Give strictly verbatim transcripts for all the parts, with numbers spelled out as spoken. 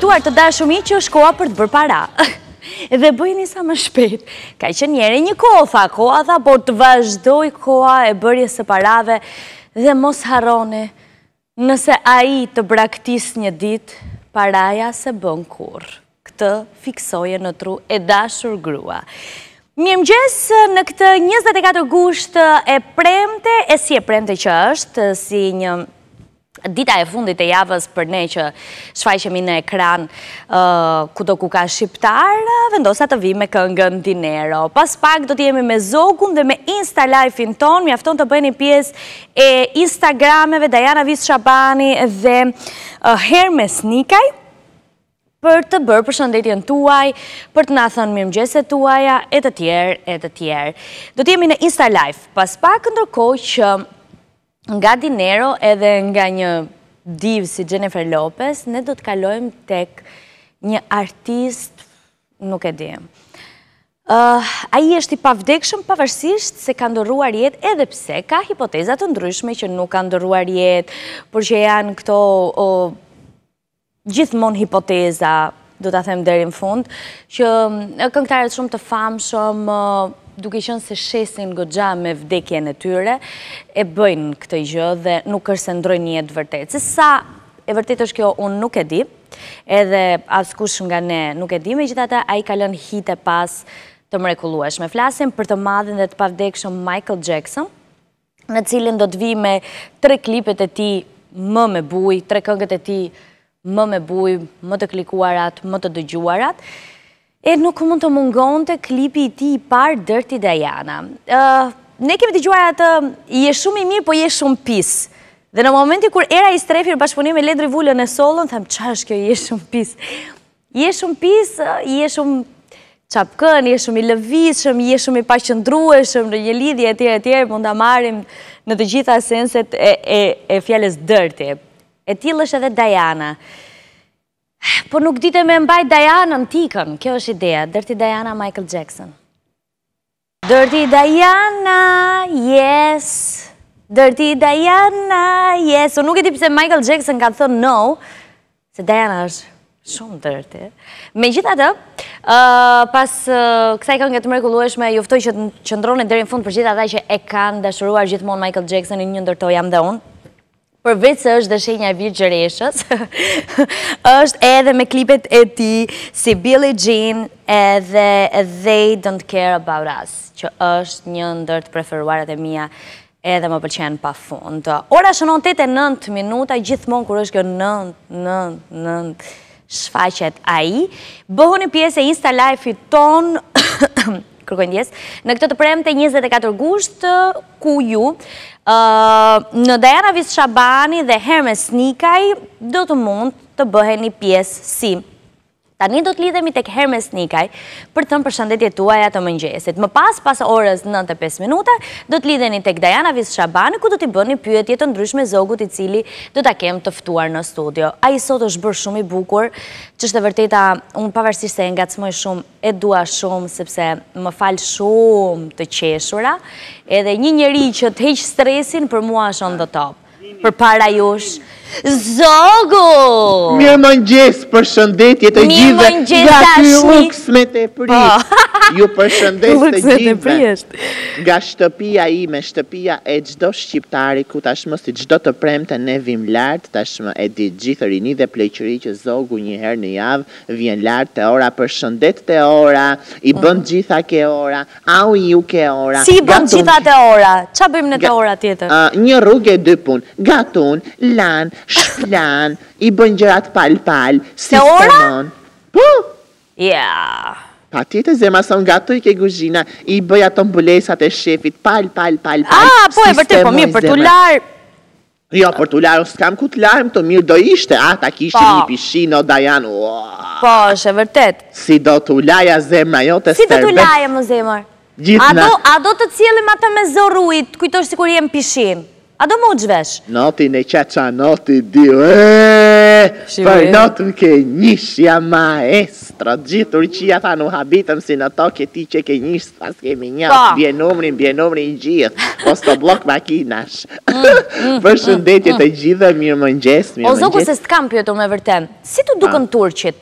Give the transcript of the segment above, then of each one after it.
dashruar të dashur miq që është koha për të bërë para. Dhe bëjni sa më shpejt. Ka që njeri një kohë, tha koha, tha, por të vazhdoj koha e bërjes së parave dhe mos harroni, nëse ai të braktis një ditë, paraja se bën kurrë. Këtë fiksoje në tru e dashur grua. Mirëmëngjes në këtë njëzet e katër gusht e premte, e si e premte që është, si një dita e fundit e javës për ne që shfaqemi në ekran uh, kudo ku ka shqiptar, vendosa të vi me këngën Dinero. Pas pak do t'jemi me Zogun dhe me Insta Live-in ton, mjafton të bëjni pjesë e Instagrameve Dajana Vis Shabani dhe uh, Hermes Nikaj, për të bërë përshëndetjen tuaj, për të na thënë mirëmëngjeset tuaja, e të tjerë, e të tjerë. Do t'jemi në Insta Live, pas pak ndërkohë që nga Dinero edhe nga një div si Jennifer Lopez, ne do të kalojmë tek një artist, nuk e di. Uh, Ai është i pavdekshëm pavarësisht se ka ndërruar jetë, edhe pse ka hipoteza të ndryshme që nuk ka ndërruar jetë, por që janë këto uh, gjithmonë hipoteza, do ta them deri në fund, që këngëtarët shumë të famshëm, duke qenë se shesin goxha me vdekjen e tyre, e bëjnë këtë gjë dhe nuk është se ndrojnë jetë vërtet. Se sa e vërtet është kjo, unë nuk e di, edhe askush nga ne nuk e di, megjithatë ai ka lënë hite pas të mrekullueshme. Flasim për të madhin dhe të pavdekshëm Michael Jackson, në cilin do të vi me tre klipet e tij më me bujë, tre këngët e tij më me bujë, më të klikuarat, më të dëgjuarat, e nuk mund të mungon të klipi i ti i parë Dirty Diana. Uh, ne kemi dëgjuar atë, je shumë i mirë, po je shumë pis. Dhe në momenti kur era i strefir bashkëpunim me Ledri Vullën e Sollën, them, qa është kjo, je shumë pis. Je shumë pis, je shumë çapkën, je shumë i lëvizshëm, je shumë i paqëndrueshëm në një lidhje e tjerë e tjerë, mund ta marrim në të gjitha senset e, e, e fjalës dirty. E tillë është edhe Diana. Po nuk dite me mbaj Diana në tikën, kjo është ideja. Dirty Diana, Michael Jackson. Dirty Diana, yes. Dirty Diana, yes. Unë nuk e di pse Michael Jackson ka thënë no, se Diana është shumë dirty. Megjithatë, uh, pas uh, kësaj këngë të mrekullueshme, juftoj që të qëndroni deri në fund për gjithë ata që e kanë dashuruar gjithmonë Michael Jacksonin, një ndërto jam dhe unë. Përveç se është dhe shenja e Virgjëreshës, është edhe me klipet e tij si Billie Jean edhe They Don't Care About Us, që është një ndër të preferuarat e mia edhe më pëlqen pafund. Ora shënon tetë e nëntë minuta, gjithmonë kur është kjo nëntë, nëntë, nëntë, shfaqet ai. Bëhuni pjesë e Insta Live-it ton, kërkoj ndjes, në këtë të premte njëzet e katër gusht, ku ju në Dajana Vis Shabani dhe Hermes Nikaj do të mund të bëheni pjesë si. Tani do të lidhemi tek Hermes Nikaj për të thënë përshëndetjet tuaja të mëngjesit. Më pas, pas orës nëntë e pesë minuta, do të lidheni tek Dajana Vis Shabani, ku do t'i bëni pyetje të ndryshme Zogut, i cili do ta kem të ftuar në studio. Ai sot është bërë shumë i bukur, që është e vërteta, unë pavarësisht se e ngacmoj shumë, e dua shumë, sepse më fal shumë të qeshura, edhe një njeri që të heq stresin për mua është on the top. Për para jush, Zogu! Mirë mëngjes, përshëndetje të gjithë nga ky luks me të prish. Ju përshëndes të gjithë nga shtëpia ime, shtëpia e çdo shqiptari, ku tashmë si çdo të premte ne vim lart, tashmë e di gjithë rini dhe pleqëri që Zogu një herë në javë vjen lart te ora. Përshëndet te ora, i bën gjitha ke ora, au ju ke ora. Si i bën gjitha te ora? Ç'a bëjmë në te ora tjetër? Një rrugë e dy punë, gatun, lan, shplan, i bën gjërat pal-pal, si ora? Po? Ja. Pa tjetë zema son gato i ke guzhina, i bëj ato mbulesat e shefit, pal, pal, pal, pal. Ah, po e vërtet, po mirë, për t'u larë. Jo, për t'u larë, s'kam ku t'larëm, të mirë do ishte, a, ta kishtë një pishin, o Dajan, po, është e vërtet. Si do t'u laja zemra, jo të sterbet. Si do t'u laja, më zemër? Gjithna. A do të cilim atë me zoruit, kujtosh si kur jem pishin? A do mu gjvesh? Noti ne qaqa, noti dio, eee, Për natën ke njishja maestra, gjithë Turqia tha nuk habitëm si në to ke ti që ke njishë, pas kemi një, bje numrin, bje numrin gjithë, po së të blok makinash. Për shëndetje të gjithë, mirë më njës, mirë më njës. O zoku se s'të kam pjotu me vërtem, si të dukën Turqit?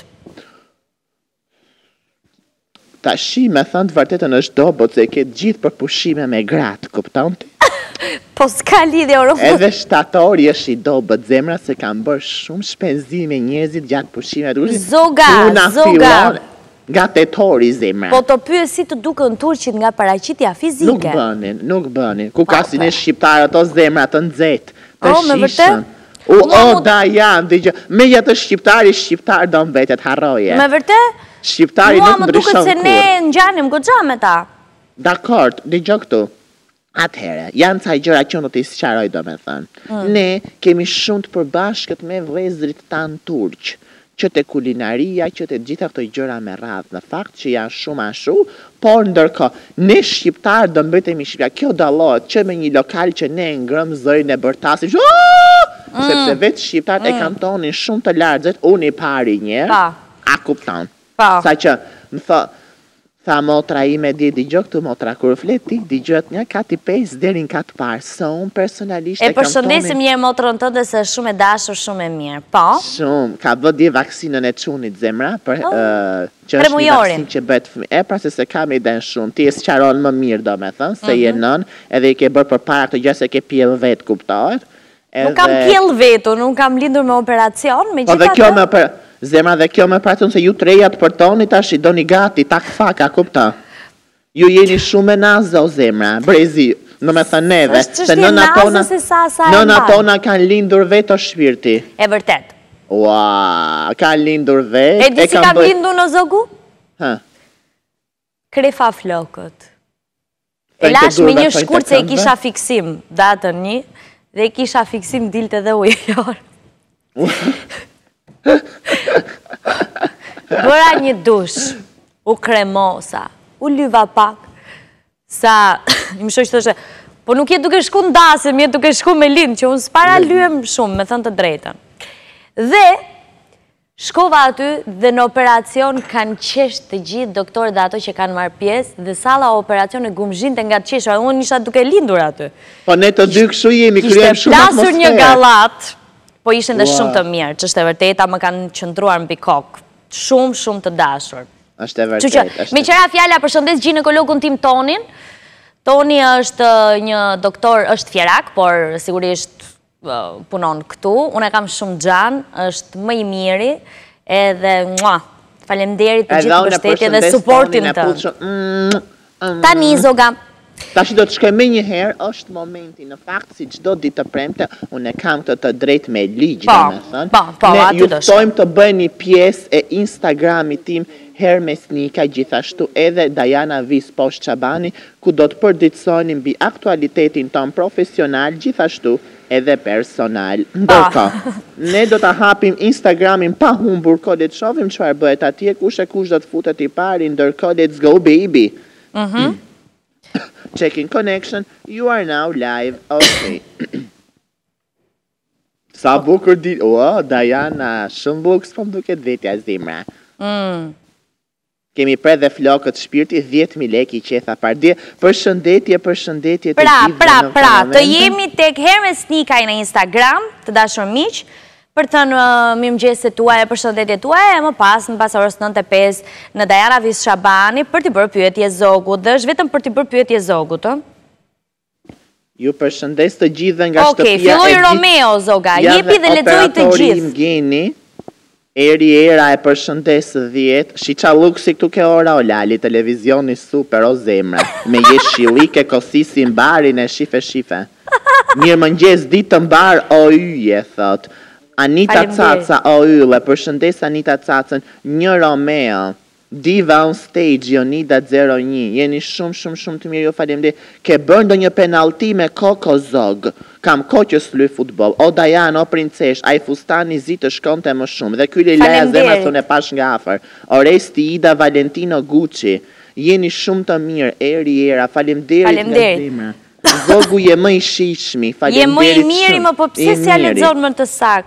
Ta shi me thënë të vërtetën është dobot se ke gjithë për pushime me gratë, kupton të? Po s'ka lidhje Europë. Edhe shtatori është i dobët zemra se kam bërë shumë shpenzime njerëzit gjatë pushime. Zoga, zoga. Nga tetori zemra. Po të pyë si të dukën Turqit nga paraqitja fizike? Nuk bënin, nuk bënin. Ku ka si në shqiptarë ato zemra të nxehtë, të shishën. U, o, da janë, dhe gjë. Me jetë shqiptari, shqiptar do në vetet, harroje. Me vërte? Shqiptari nuk ndryshon kur. Mua më duket se ne ngjanim goxha me ta. Dakord, dhe gjë këtu. Atëhere, janë ca gjëra që në të isqaroj do me thënë. Ne kemi shumë të përbashkët me vëllezërit tanë turq, që të kulinaria, që të gjitha këto gjëra me radhë, në fakt që janë shumë ashu, por ndërko, ne shqiptarë do mbetemi shqiptarë, kjo dallohet që me një lokal që ne ngrëm zërin e bërtasim, sepse vetë shqiptarët e kantonin shumë të largët, unë i pari njerë, a kuptan. Sa që më thë, tha motra i me di digjo këtu motra, kur fleti, digjot një kati pesë derin katë parë, sa unë personalisht e përshëndesim një motrën të dhe se shumë e dashur, shumë e mirë, po? Shumë, ka bët di vaksinën e qunit zemra, që është një vaksin që bëtë fëmi, e pra se se kam i den shumë, ti e së qaron më mirë do me thënë, se je nën, edhe i ke bërë për para këtë gjë se ke pjellë vetë kuptohet. Nuk kam pjellë vetë, nuk kam lindur me operacion, me gjitha të... Zemra dhe kjo me pratën se ju të rejat për toni tash i do një gati, tak faka, kupta. Ju jeni shumë e nazë, o zemra, brezi, në me thë neve. është qështje nazë se sa sa e marë. Nëna tona kanë lindur vetë o shpirti. E vërtet. Ua, kanë lindur vetë. E di si kam lindur në zogu? Ha? Krefa flokët. E lash me një shkurt se i kisha fiksim, datën një, dhe i kisha fiksim dilte dhe ujëllor. Bëra një dush, u kremosa, u lyva pak, sa, më shoqë të shë, po nuk jetë duke shku në dasë, më jetë duke shku me lindë, që unë s'para lyem shumë, me thënë të drejten. Dhe, shkova aty dhe në operacion kanë qesht të gjithë doktorët dhe ato që kanë marrë pjesë, dhe sala operacion e gumzhinte nga të qeshë, unë isha duke lindur aty. Po ne të dy këshu jemi, kryem shumë atmosferë. Ishte plasur një galat, po ishen dhe shumë të mirë, që është e vërteta më kanë qëndruar në bikok. Shumë, shumë të dashur. është e vërtet. Me qëra fjalla përshëndes ginekologun tim Tonin. Toni është një doktor, është fjerak, por sigurisht punon këtu. Unë e kam shumë gjanë, është më i miri, edhe falemderit për gjithë mbështetje dhe supportin të. Tani, zoga. Ta që do të shkoj me një herë, është momenti në fakt, si qdo ditë të premte, unë e kam të të drejt me ligjë, dhe me thënë. Po, po, ne aty do shkoj. juftojmë të bëjmë një pjesë e Instagrami tim, Hermes Nika, gjithashtu edhe Diana Vis Posh Qabani, ku do të përditësoni mbi aktualitetin tonë profesional, gjithashtu edhe personal. Ndërka, ne do të hapim Instagramin pa humbur, ko le të shovim qëfar bëhet atje, kush e kush do të futet i pari, ndërka, let's go baby. Mhm. Checking connection, you are now live, ok. Sa bukur di, o, Diana, shumë bukës për më duket vetja zemra. Kemi pre dhe flokët shpirti, dhjetë mijë lek i qetha par dje, për shëndetje, për shëndetje të pra, gjithë pra, pra, të jemi tek Hermes Nikaj në Instagram, të dashur miq, për të në mirëmëngjeset tuaj e për shëndetje tuaj, e më pas në pas orës nëntë e pesë në Diana Vis Shabani për t'i bërë pyetje zogut, dhe është vetëm për t'i bërë pyetje zogut, të? Ju përshëndes të gjithë nga shtëpia e gjithë. Ok, filloj Romeo, zoga, jepi dhe lexoj të gjithë. Geni, Eri Era e përshëndes dhjetë, shi qa luksi këtu ke ora o lali, televizioni super o zemra, me jeshilike kosisi mbarin e shife shife. Mirë mëngjes ditë mbar o yje, thot. Anita Caca o ylle, përshëndes Anita Cacën, një Romeo. Diva on stage, Jonida zero një, jeni shumë, shumë, shumë të mirë, jo falemde, ke bërndo një penalti me Koko Zog, kam koqës luj futbol, o Dajan, o princesh, a i fustani zi të shkonte më shumë, dhe kyli leja zemra thune pash nga afer, Oresti Ida Valentino Gucci, jeni shumë të mirë, Eri Era, falemderit nga zemra, Zogu je më i shishmi, falemderit shumë, je më i miri, më po pse si a lexon më të sakt?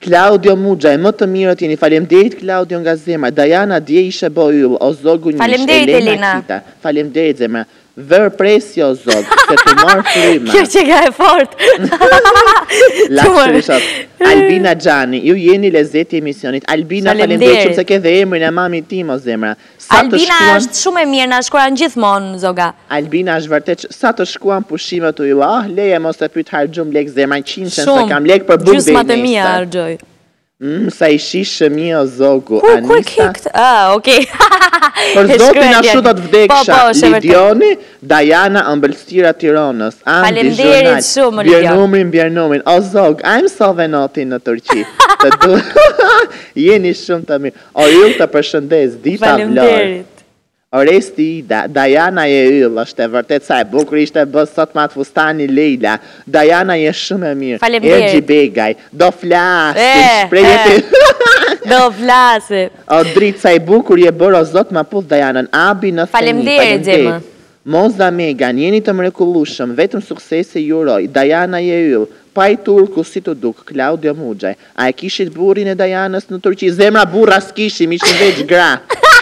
Claudio Muxhaj, më të mirët jeni. Faleminderit Claudio nga zemra. Diana dje ishe bo yll, o zogu njësh. Faleminderit Elina. Faleminderit zemra. Vër presjo zog, se të marë fryma. Kjo që ka e fort. Lakshërishot. Albina Gjani, ju jeni lezeti emisionit. Albina, faleminderit shumë se ke dhe emrin e mami tim, o zemra. Albina është shumë e mirë, na shkruan gjithmonë, zoga. Albina është vërtet, sa të shkuan pushimet u ju, ah, leje mos të pyt hargjum lek zemra, qinësen se kam lek për buk gjusma të mija hargjoj. Mm, sa i shishë mi o zogu. Ku, ku e kikt? Ah, okej. Për zotin ashtu do të vdeksha. Lidioni, Diana, ëmbëlsira Tiranës. Faleminderit shumë, Lidion. Bjernumrin, bjernumrin. O zog, I'm so venotin në Turqi. Të du... Jeni shumë të mirë. O ju të përshëndes, dita vlorë. Faleminderit. Oresti Ida, Diana je yll, është e vërtet sa e bukur ishte bës sot ma të fustani Leila. Diana je shumë e mirë. Faleminderit. Ergji Begaj, do flasim, shprejeti. Do flasim. O dritë sa e bukur je bërë o zot ma puth Dianën, abi në themi. Faleminderit, Gjema. Moza Megan, jeni të mrekullueshëm, vetëm suksese ju uroj. Diana je yll, pa i turku si të duk, Claudio Muxhaj. A e kishit burin e Dianës në Turqi? Zemra burra s'kishim, ishim veç gra.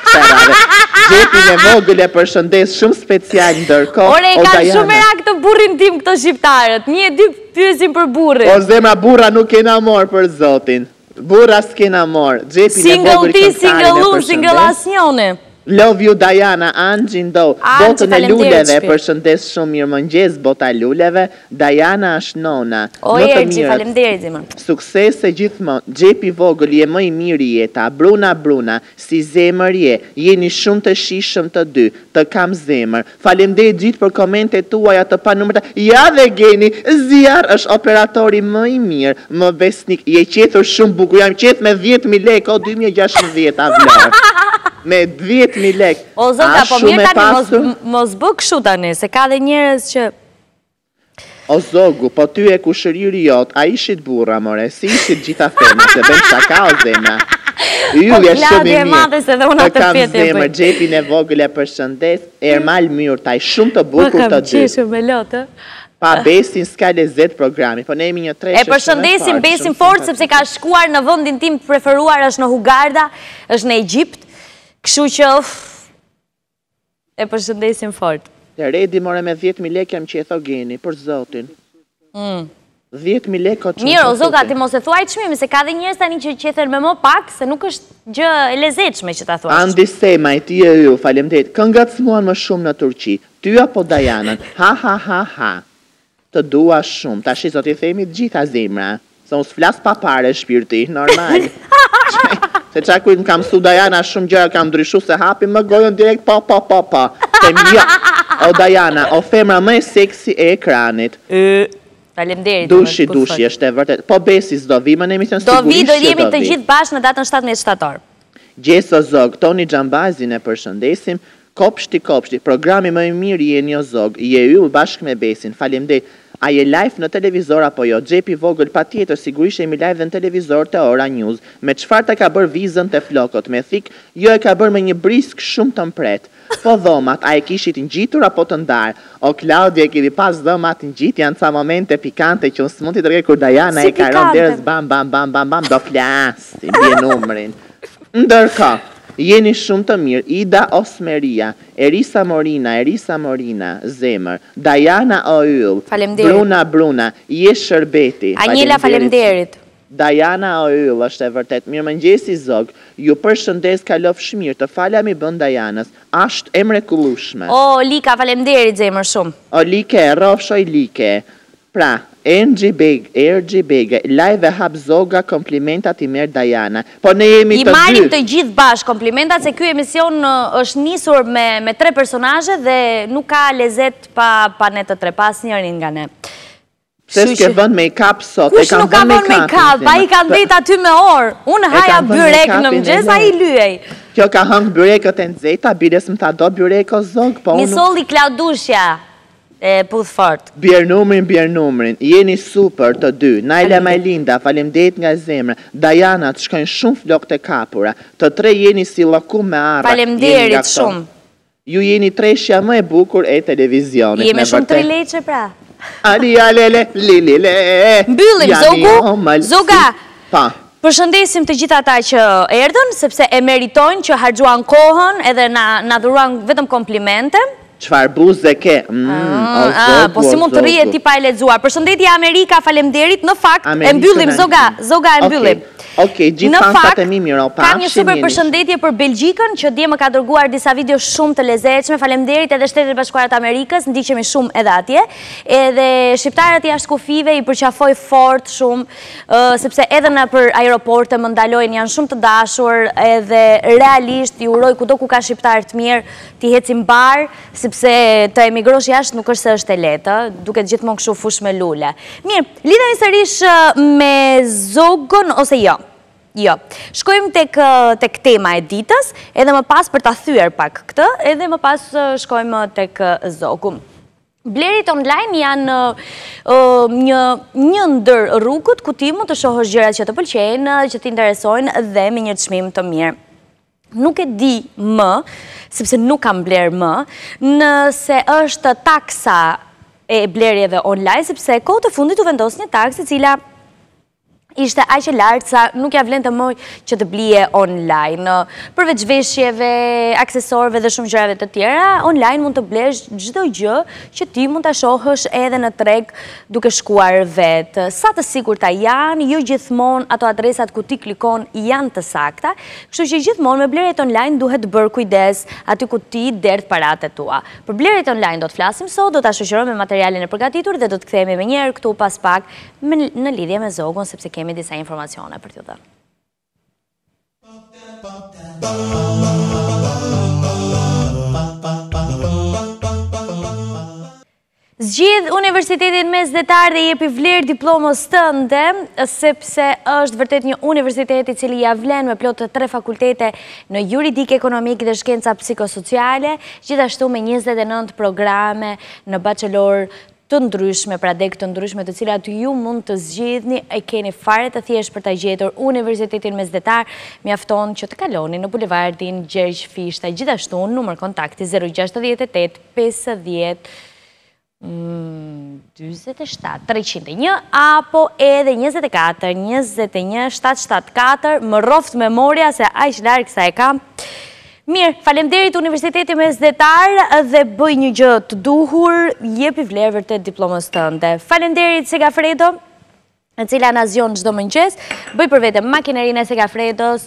Gjepi në vogël e përshëndes shumë special ndërko. Ore, i kanë shumë e rak të burrin tim këto shqiptarët. Një e dy pyesin për burrin. O zemra, burra nuk kena morë për zotin. Burra s'kena morë. Single ti, single unë, single asnjone. Love you Diana, Angjin do. Botën e luleve, përshëndes shumë mirë mëngjes, bota luleve. Diana është nona. O Ergji, faleminderit zima. Suksese gjithmonë. Gjepi vogël je më i miri jeta. Bruna Bruna, si zemër je. Jeni shumë të shishëm të dy. Të kam zemër. Faleminderit gjithë për komentet tuaja të pa numërta. Ja dhe Geni, Ziar është operatori më i mirë, më besnik. Je qetur shumë bukur. Jam qetë me dhjetë mijë lekë, o dy mijë e gjashtëdhjetë avlorë. Me dhjetë mijë lekë. O zoga, po mirë tani mos bë kështu tani, se ka dhe njerëz që... O zogu, po ty e kushëriri jot, a ishit burra, more, si ishit gjitha fema, se bëm shaka o zemra. Ju e shumë i mirë, të kam zemër, Gjepin e vogël e përshëndes, Ermal Myrtaj, shumë të bukur të dy. Më kam qeshë me lotë. Pa besin s'ka lezet programi, po ne imi një treshe shumë e përshëndesim besin fort, sepse ka shkuar në vëndin tim preferuar, është në Hugarda, është në Egjipt. Kështu që e përshëndesim fort. Të redi more me dhjetë mijë lekë jam qetho Geni, për zotin. dhjetë mijë lekë o qënë. Mirë, o zoga, ti mos e thuaj çmimi, se ka dhe njerëz tani që qethen me më pak, se nuk është gjë e lezetshme që ta thuash. Andi Sema, i ti e ju, faleminderit. Këngat smuan më shumë në Turqi, ty apo Dianën, ha ha ha ha. Të dua shumë, ta shi zot i themi gjitha zemra, se unë s'flas pa pare shpirti, normal. Se qa kujtë më kam su Diana shumë gjëra kam ndryshu se hapi më gojën direkt pa pa pa pa. Se mja, o Diana, o femra më e seksi e ekranit. Faleminderit. Dushi, dushi, është e vërtet. Po besi s'do vi, më në emision sigurisht që do vi. Do vi, do jemi të gjithë bashkë në datën shtatëmbëdhjetë shtator. Gjeso Zog, Toni Gjambazin e përshëndesim. Kopshti, kopshti, programi më i mirë je një Zog, je ju bashkë me besin, faleminderit. A je live në televizor apo jo? Gjepi vogël pa tjetër, sigurisht jemi live dhe në televizor të Ora News. Me qfar të ka bërë vizën të flokot? Me thik, jo e ka bërë me një brisk shumë të mpret. Po dhomat, a e kishit në gjitur apo të ndarë? O Claudia, e kiri pas dhomat në gjit, janë ca momente pikante që unë së mund t'i të rege kur Diana e ka ron deres bam, bam, bam, bam, bam, do flasim, bje numrin. Ndërka, jeni shumë të mirë, Ida Osmeria, Erisa Morina, Erisa Morina, zemër, Diana Oyull, Bruna Bruna, je shërbeti. Anjela, faleminderit. Diana Oyull është e vërtet, mirë më ngjesi Zog, ju përshëndes kalof shmirë, të falja mi bën Dianës, ashtë e mrekullueshme. O, Lika, faleminderit zemër shumë. O, Like, rofshoj Like, pra, Ergji Beg, Ergji Beg, live e hap Zoga, komplimentat i merë Diana. Po ne jemi të dy. I marim të gjithë bashkë komplimentat, se kjo emision është nisur me tre personazhe dhe nuk ka lezet pa ne të tre, pas njërin nga ne. Se s'ke vënd make-up sot, kush nuk ka vënd make-up, a i ka ndejt aty me orë, unë haja byrek në mëgjes, a i lyej. Kjo ka hëngë byrekët e nëzeta, bires më ta do byrek o Zog, po unë... Misoli Klaudushja. E puth fort. Bjerë numrin, bjerë numrin, jeni super të dy, Naila Majlinda, falemderit nga zemrë, Diana të shkojnë shumë flok të kapura, të tre jeni si lakum me arra. Falemderit shumë. Ju jeni treshja më e bukur e televizionit. Jemi shumë tre leqe pra. Ali, alele, li, li, le. Mbyllim, Zogu, Zoga, Përshëndesim të gjitha ata që erdhën, sepse e meritojnë që harxuan kohën edhe na dhuruan vetëm komplimente. Qfar buze ke? Po si mund të rije ti pa e lexuar. Përshëndetje Amerika, faleminderit. Në fakt, e mbyllim zoga, zoga e mbyllim. Okej, gjithë fansat e mi miropafshim. Kam një super përshëndetje për Belgjikën, që dje më ka dërguar disa video shumë të lezetshme. Faleminderit edhe Shtetet e Bashkuara të Amerikës, ndiqemi shumë edhe atje. Edhe shqiptarët jashtë kufive i përqafoj fort shumë, sepse edhe në për aeroporte më ndalojnë, janë shumë të dashur, edhe realisht i uroj kudo ku ka shqiptarë të mirë, ti hecim bar, sepse të emigrosh jashtë nuk është se është e lehtë, duket gjithmonë kështu fush me lule. Mirë, lidhemi sërish me zogën ose jo? Jo. Shkojmë tek tema e ditës, edhe më pas për ta thyer pak këtë, edhe më pas shkojmë tek zogu. Blerit online janë një ndër rrugët ku ti mund të shohësh gjërat që të pëlqejnë, që të interesojnë dhe me një çmim të mirë. Nuk e di më, sepse nuk kam bler më, nëse është taksa e blerjeve online, sepse kohë të fundit u vendos një taksë e cila ishte aq e lartë sa nuk ja vlen të moj që të blije online. Përveç veshjeve, aksesorëve dhe shumë gjërave të tjera, online mund të blesh çdo gjë që ti mund ta shohësh edhe në treg duke shkuar vetë. Sa të sigurta janë, jo gjithmonë ato adresat ku ti klikon janë të sakta, kështu që gjithmonë me blerjet online duhet bërë kujdes aty ku ti derdh paratë tua. Për blerjet online do të flasim sot, do ta shoqërojmë me materialin e përgatitur dhe do të kthehemi më njëherë këtu pas pak në lidhje me zogun, sepse kemi disa informacione për t'ju dhënë. Zgjidh Universitetin Mesdhetar dhe jepi vlerë diplomës tënde, sepse është vërtet një universitet i cili ja vlen me plot të tre fakultete në juridik, ekonomik dhe shkenca psikosociale, gjithashtu me njëzet e nëntë programe në bachelor të ndryshme, pra dek të ndryshme të cilat ju mund të zgjidhni, e keni fare të thjesht për ta gjetur Universitetin Mesdhetar, mjafton që të kaloni në bulevardin Gjergj Fishta, gjithashtu në numër kontakti zero gjasht e osht pesëdhjetë dyzet e shtatë treqind e një apo edhe njëzet e katër njëzet e një shtatë shtatë katër, më roft memoria se aq larg sa e kam. Mirë, falemderit Universiteti Mesdhetar dhe bëj një gjë të duhur, jepi vlerë vërtet diplomës tënde. Falemderit Segafredo, e cila na zgjon çdo mëngjes, bëj për vete makinerinë e Segafredos,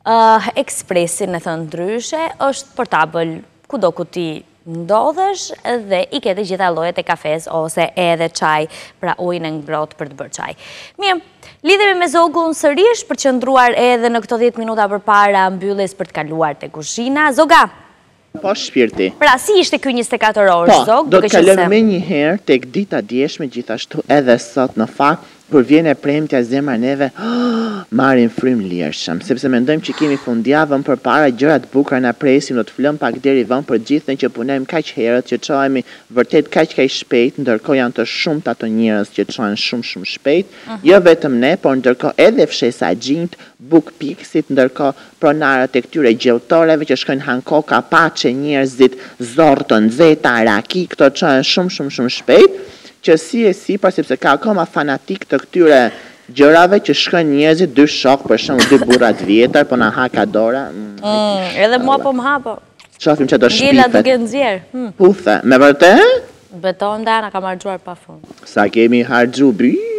ekspresin e thënë ndryshe, është portabël kudo ku ti ndodhesh dhe i kete gjitha llojet e kafes ose edhe çaj, pra ujin e ngrohtë për të bërë çaj. Mirë, lidhemi me zogun sërish për të qëndruar edhe në këto dhjetë minuta përpara mbylljes për të kaluar te kuzhina. Zoga. Po shpirti. Pra si ishte ky njëzet e katër orë, po, zog? Do të kalojmë me një herë tek dita djeshme, gjithashtu edhe sot në fakt, kur vjen e premtja zemra neve, oh, marrim frym lirshëm, sepse mendojmë që kemi fundjavën përpara, gjërat bukura na presin, do të flëm pak deri vonë për gjithën që punojmë kaq herët, që çohemi vërtet kaq kaq shpejt, ndërkohë janë të shumtë ato njerëz që çohen shumë shumë shpejt, uh -huh. jo vetëm ne, por ndërkohë edhe fshesa Gjint, Buk Piksit, ndërkohë pronarët e këtyre gjeltoreve që shkojnë Hankoka, Paçe, njerëzit, Zortën, Zeta, Raki, këto çohen shumë shumë shumë shpejt, që si e si, pra sepse ka akoma fanatik të këtyre gjërave që shkojnë njerëzit, dy shok, për shumë dy burrat vjetër, po na ha ka dora. Mm, edhe mua po më ha, po. Shofim që do shpifet. Gjela duke nxjerr. Hmm. Puthe, me vërtet? Beton da, na ka marrxuar pa fund. Sa kemi harxhu,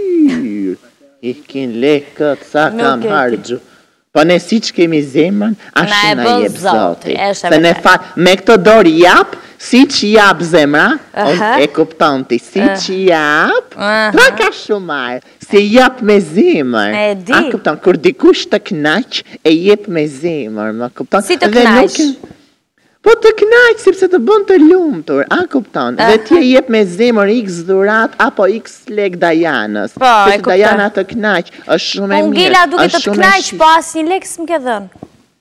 bir. Ikin lekët, sa kam harxhu. Po ne si që kemi zemrën, ashtu na jep Zoti. Se ne fat, me këto dorë jap, si që jap zemra, uh -huh. e kupton ti, si uh -huh. që jap, uh -huh. pra ka shumar, se jap me zemër. E di. A kupton, kur dikush të knaq, e jep me zemër, më kupton. Si të knaq? Po të knaq, sepse të bën të lumtur, a kupton? Uh -huh. Dhe ti e jep me zemër x dhurat apo x lek Dajanës. Po, e kupton. Dajana të knaq, është shumë e mirë. Po ngela duke të të knaq, po asnjë lek s'm ke dhënë.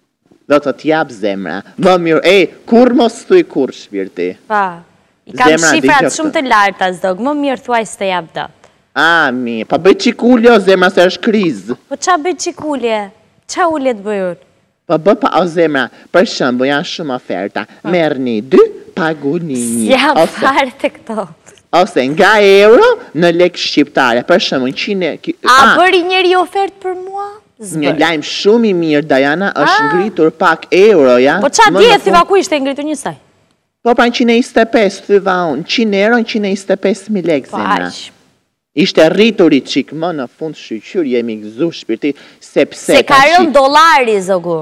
Do të t'jap zemra. Më mirë, e, kur mos thuj kur shpirti. Pa, i kam shifrat shumë të larta, zdog, më mirë thuaj s'te jap dot. A, mi, pa bëj qikulje o zemra se është krizë. Po qa bëj qikulje? Qa ullet bëjur? Po bë pa o zemra, për shembo janë shumë oferta. Merë një dy, pagu një një. S'jam fare të këto. Ose nga euro në lek shqiptare, për shembo në qine... A bëri njeri ofert për mua? Një lajm shumë i mirë, Diana, është ngritur pak euroja. Po qa dje, thyva ku ishte ngritur njësaj? Po pra një qind e njëzet e pesë, thyva unë, qind euro, një qind e njëzet e pesë mijë lekë, zemra. Ishte rrituri qik më në fund shqyqyr, jemi gëzu shpirti, sepse... Se ka rënë dolari, zogu.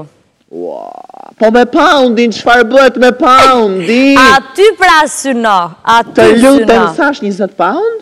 Po me poundin, qëfar bëhet me poundin? A ty pra syno, a ty syno. Të lutem, sa është njëzet pound?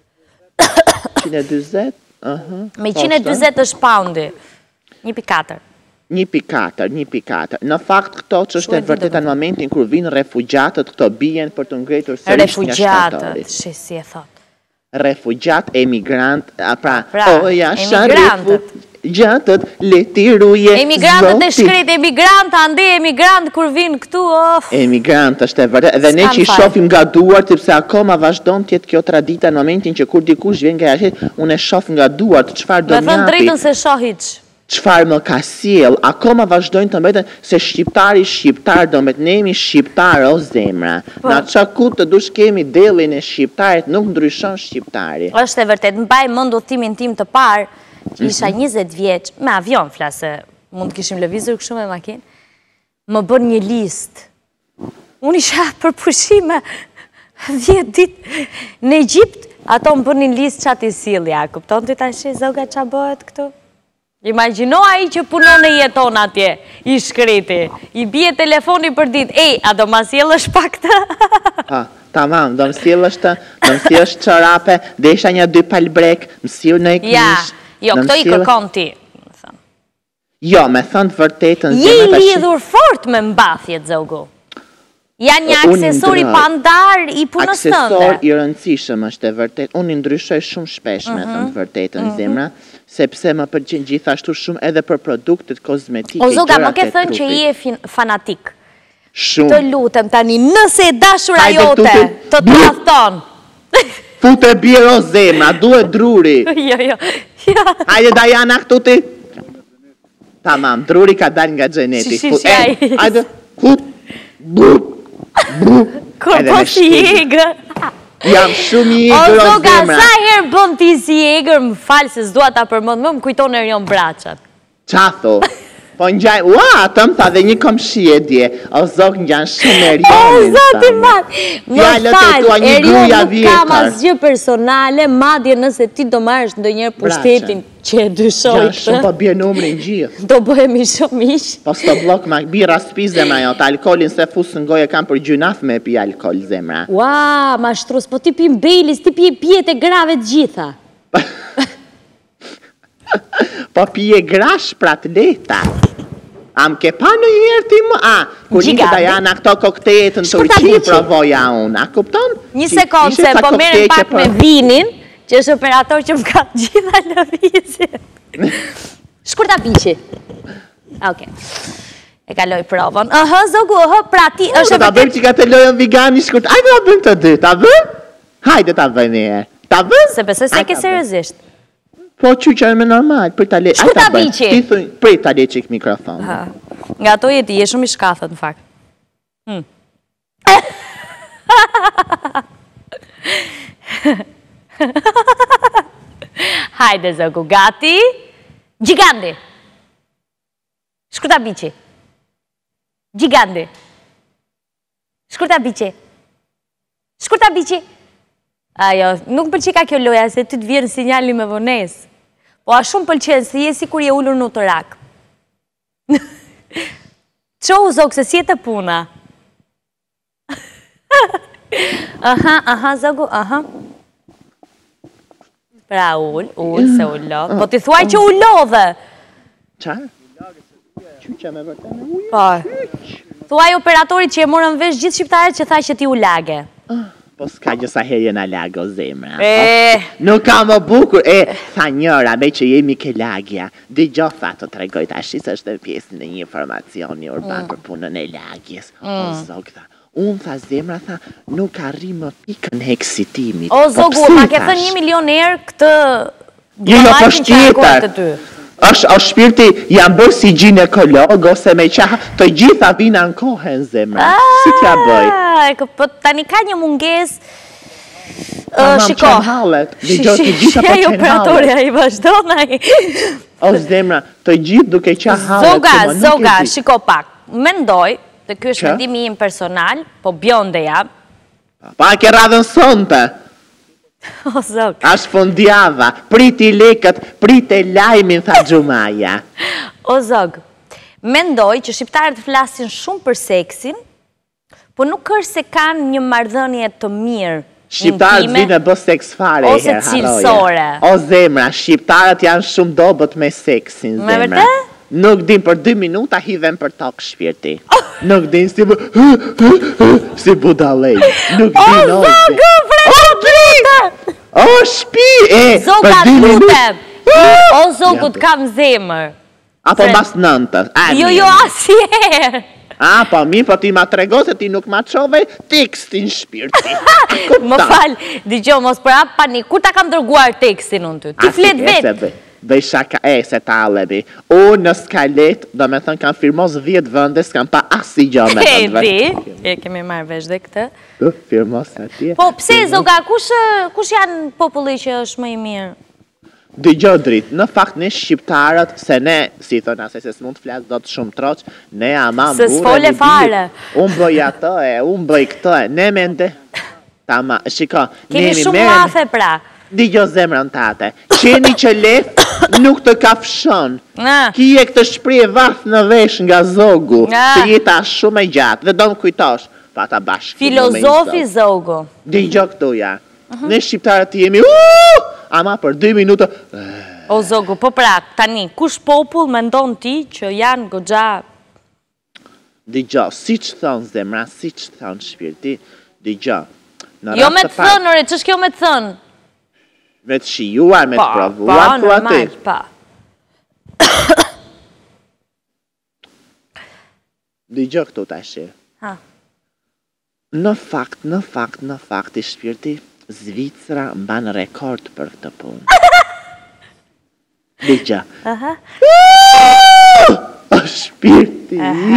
qind e dyzet? Me qind e dyzet është poundi. një pikë katër. një pikë katër, një pikë katër. Në fakt këto që është e vërteta në momentin kur vinë refugjatët, këto bijen për të ngritur sërish një shtatorit. Refugjatët, shi si e thot. Refugjat, emigrant, pra, o jasha refugjatët, letiruje, emigrantët e shkret, emigrant, ande emigrant kur vinë këtu, of. Emigrant është e vërtet, dhe ne që i shofim nga duart, sepse akoma vazhdon tjetë kjo tradita në momentin që kur dikush vjen nga jashit, unë e shof nga duart, qëfar do njapi. Me thënë drejtën se shohit. Qëfar më ka siel, akoma vazhdojnë të mbeten se shqiptari shqiptar do mbet ne jemi shqiptar o zemra. Na qakut të dush kemi delin e shqiptarit, nuk ndryshon shqiptari. Është e vërtet, më baj më ndodhimin tim të parë, që isha njëzet vjeç, me avion flasë, mund të kishim lëvizur kështu me makinë, më bën një list. Unë isha për pushime dhjetë ditë në Egjipt, ato më bën një list qatë i silja, kupton të tash zoga qa bëhet këtu? Imagino a i që punon e jeton atje, i shkriti, i bje telefoni për dit, e, a do ma sjellë është pak të? Ha, tamam, do më sjellë është, do më sjellë është qarape, desha një dy palbrek, më sjellë në i Ja, kish. jo, këto i kërkon ti. Jo, me thënë të vërtetën. Je i lidhur fort me mbathjet, zogu. Janë një aksesor i pandar i punës tënde. Aksesor i rëndësishëm është e vërtet. Unë i ndryshoj shumë shpesh me thënë të vërtetën, zemra, sepse më përgjën gjithashtu shumë edhe për produktet kozmetike. O zoga, më ke thënë që i e fanatik. Shumë. Të lutem tani, nëse e dashura jote, të të rafton. Fute bjero zemra, duhet druri. Jo, jo. Hajde Diana këtu ti. Tamam, druri ka dal nga gjeneti. Shi, shi, shi, hajde, fut, bu. Kur po si egrë. Jam shumë i egrë o zemra. O zoga, sa herë bëm ti si egrë, më falë se s'dua ta përmënd, më më kujton e rion braçat. Qatho? Po njaj, ua, të më tha dhe një komshi e dje, o zog njën shumë e rionin. O zoti madh, më falë, e rion nuk kam asgjë personale, madje nëse ti do marrësh ndë njërë pushtetin që e dyshojtë. Gjanë shumë po bje numrin gjithë. Do bëhemi shumë ish. Po s'to blok ma bira s'pi zemra jo, të alkoholin se fusë në goje kam për gjunaf me pi alkohol zemra. Ua, ma shtrus, po ti pi mbejlis, ti pi pjetë e grave të gjitha. Po pije grash pra të leta. Am ke pa në herë ti më? A, kur një Diana këto koktejet në Turqi provoja unë, a kupton? Një sekundë se po merën pak me vinin, që është operator që më ka gjitha lëvizje. Shkurta biqi. Oke. E kaloj provon. Ëhë, zogu, ëhë, pra ti është... Ta bëjmë që ka të lojën vigani shkurt. Ajde ta bëjmë të dy, ta bëjmë? Hajde ta bëjmë e. Ta bëjmë? Se besoj se ke seriozisht. Po që që e me normal, për ta le... Shkurta biqi. Ti thuj, për ta le qik mikrofon. Nga to jeti, je shumë i shkathët në fakt. Hajde zogu, gati. Gjigandi. Shkurta biqi. Gjigandi. Shkurta biqi. Shkurta biqi. Ajo, nuk përqika kjo loja, se ty të vjerën sinjali me vones. Po a shumë pëlqenë, se je si kur je ullur në të rak. Qohu zog, se si e të puna. Aha, aha, zogu, aha. Pra ull, ull, se ullodh. Po ti thuaj që ullodhe. Qa? Qyqa me vërte me ujë? Po. Thuaj operatorit që e morën vesh gjithë shqiptarët që thaj që ti u lage. Po s'ka gjësa herje në lago zemra. Nuk ka më bukur. E, tha njëra, me që jemi ke lagja. Dhe gjofa të tregoj të ashis është pjesë në një informacioni urban për punën e lagjes. O zog, tha. Unë, tha zemra, tha, nuk arri më pikën heksitimit. O zogu, ma ke thënë një milioner këtë... Jo, jo, po shtjetër. është shpirti jam bërë si ginekolog, ose me qaha, të gjitha vina në kohën zemra. Si t'ja bëj? Po tani ka një munges Shiko, shia i operatorja i vazhdona i... O, zemra, të gjithë duke qa halet. Zoga, zoga, shiko pak. Mendoj, të kjo është mendimi im personal, po bjonde jam. Pa ke radhën sonte. O, zog. Ashtë fundjava, priti lekët, prite lajmin, tha Gjumaja. O, zog, mendoj që shqiptarët flasin shumë për seksin, po nuk është se kanë një marrëdhënie të mirë, shqiptarët vinë e bë seks fare e ose cilësore. O, zemra, shqiptarët janë shumë dobët me seksin, zemra. Me vërtet? Nuk din për dy minuta hidhen për tokë shpirti. Nuk din si bu... si budalej. Nuk din ojtë. O, zogë, vrejtë! O, shpi, e, zoga, për dy minuta. O, zogë, të kam zemër. Apo mas nëntës. Jo, jo, asjerë. A, po mi, po ti ma trego se ti nuk ma qove tekstin shpirti. Më falë, digjo, mos për apë panik, kur ta kam dërguar tekstin unë ty? Ti flet vetë. Dhe shaka e se ta alebi. O, në skalet, do me thënë, kam firmos dhjetë vëndes, kam pa asi gjo me thënë. E, di, e kemi marrë vesh dhe këtë. Firmos atje. Po, pse, zoga, kush janë populli që është më i mirë? Dëgjo dritë, në fakt në shqiptarët, se ne, si thënë asaj se s'mund të flasë do të shumë troqë, ne ama më burë. Se s'fole fare. Unë bëj ato e, unë bëj këto e, ne mende. Tama, shiko. Kemi shumë mafe pra. Dëgjo zemrën tate, qeni që leth nuk të kafshon. Kije këtë shprije vath në vesh nga zogu, se jeta shumë e gjatë, dhe do më kujtosh, pa ta bashkë. Filozofi zogu. Dëgjo këtu ja. Ne shqiptarët jemi, uuu, ama për dy minuta... O zogu, po prak, tani, kush popull me ndonë ti që janë gogja... Dëgjo, si që thonë zemra, si që thonë shpirti, dëgjo... Jo me të thënë, ore, që shkjo me të thënë? Me të shijuar, me të provuar, pa, normal, pa. Dëgjo këtu të ashe. Në fakt, në fakt, në fakt, i shpirti, Zvicra mban rekord për këtë punë. Dëgjo. O shpirti.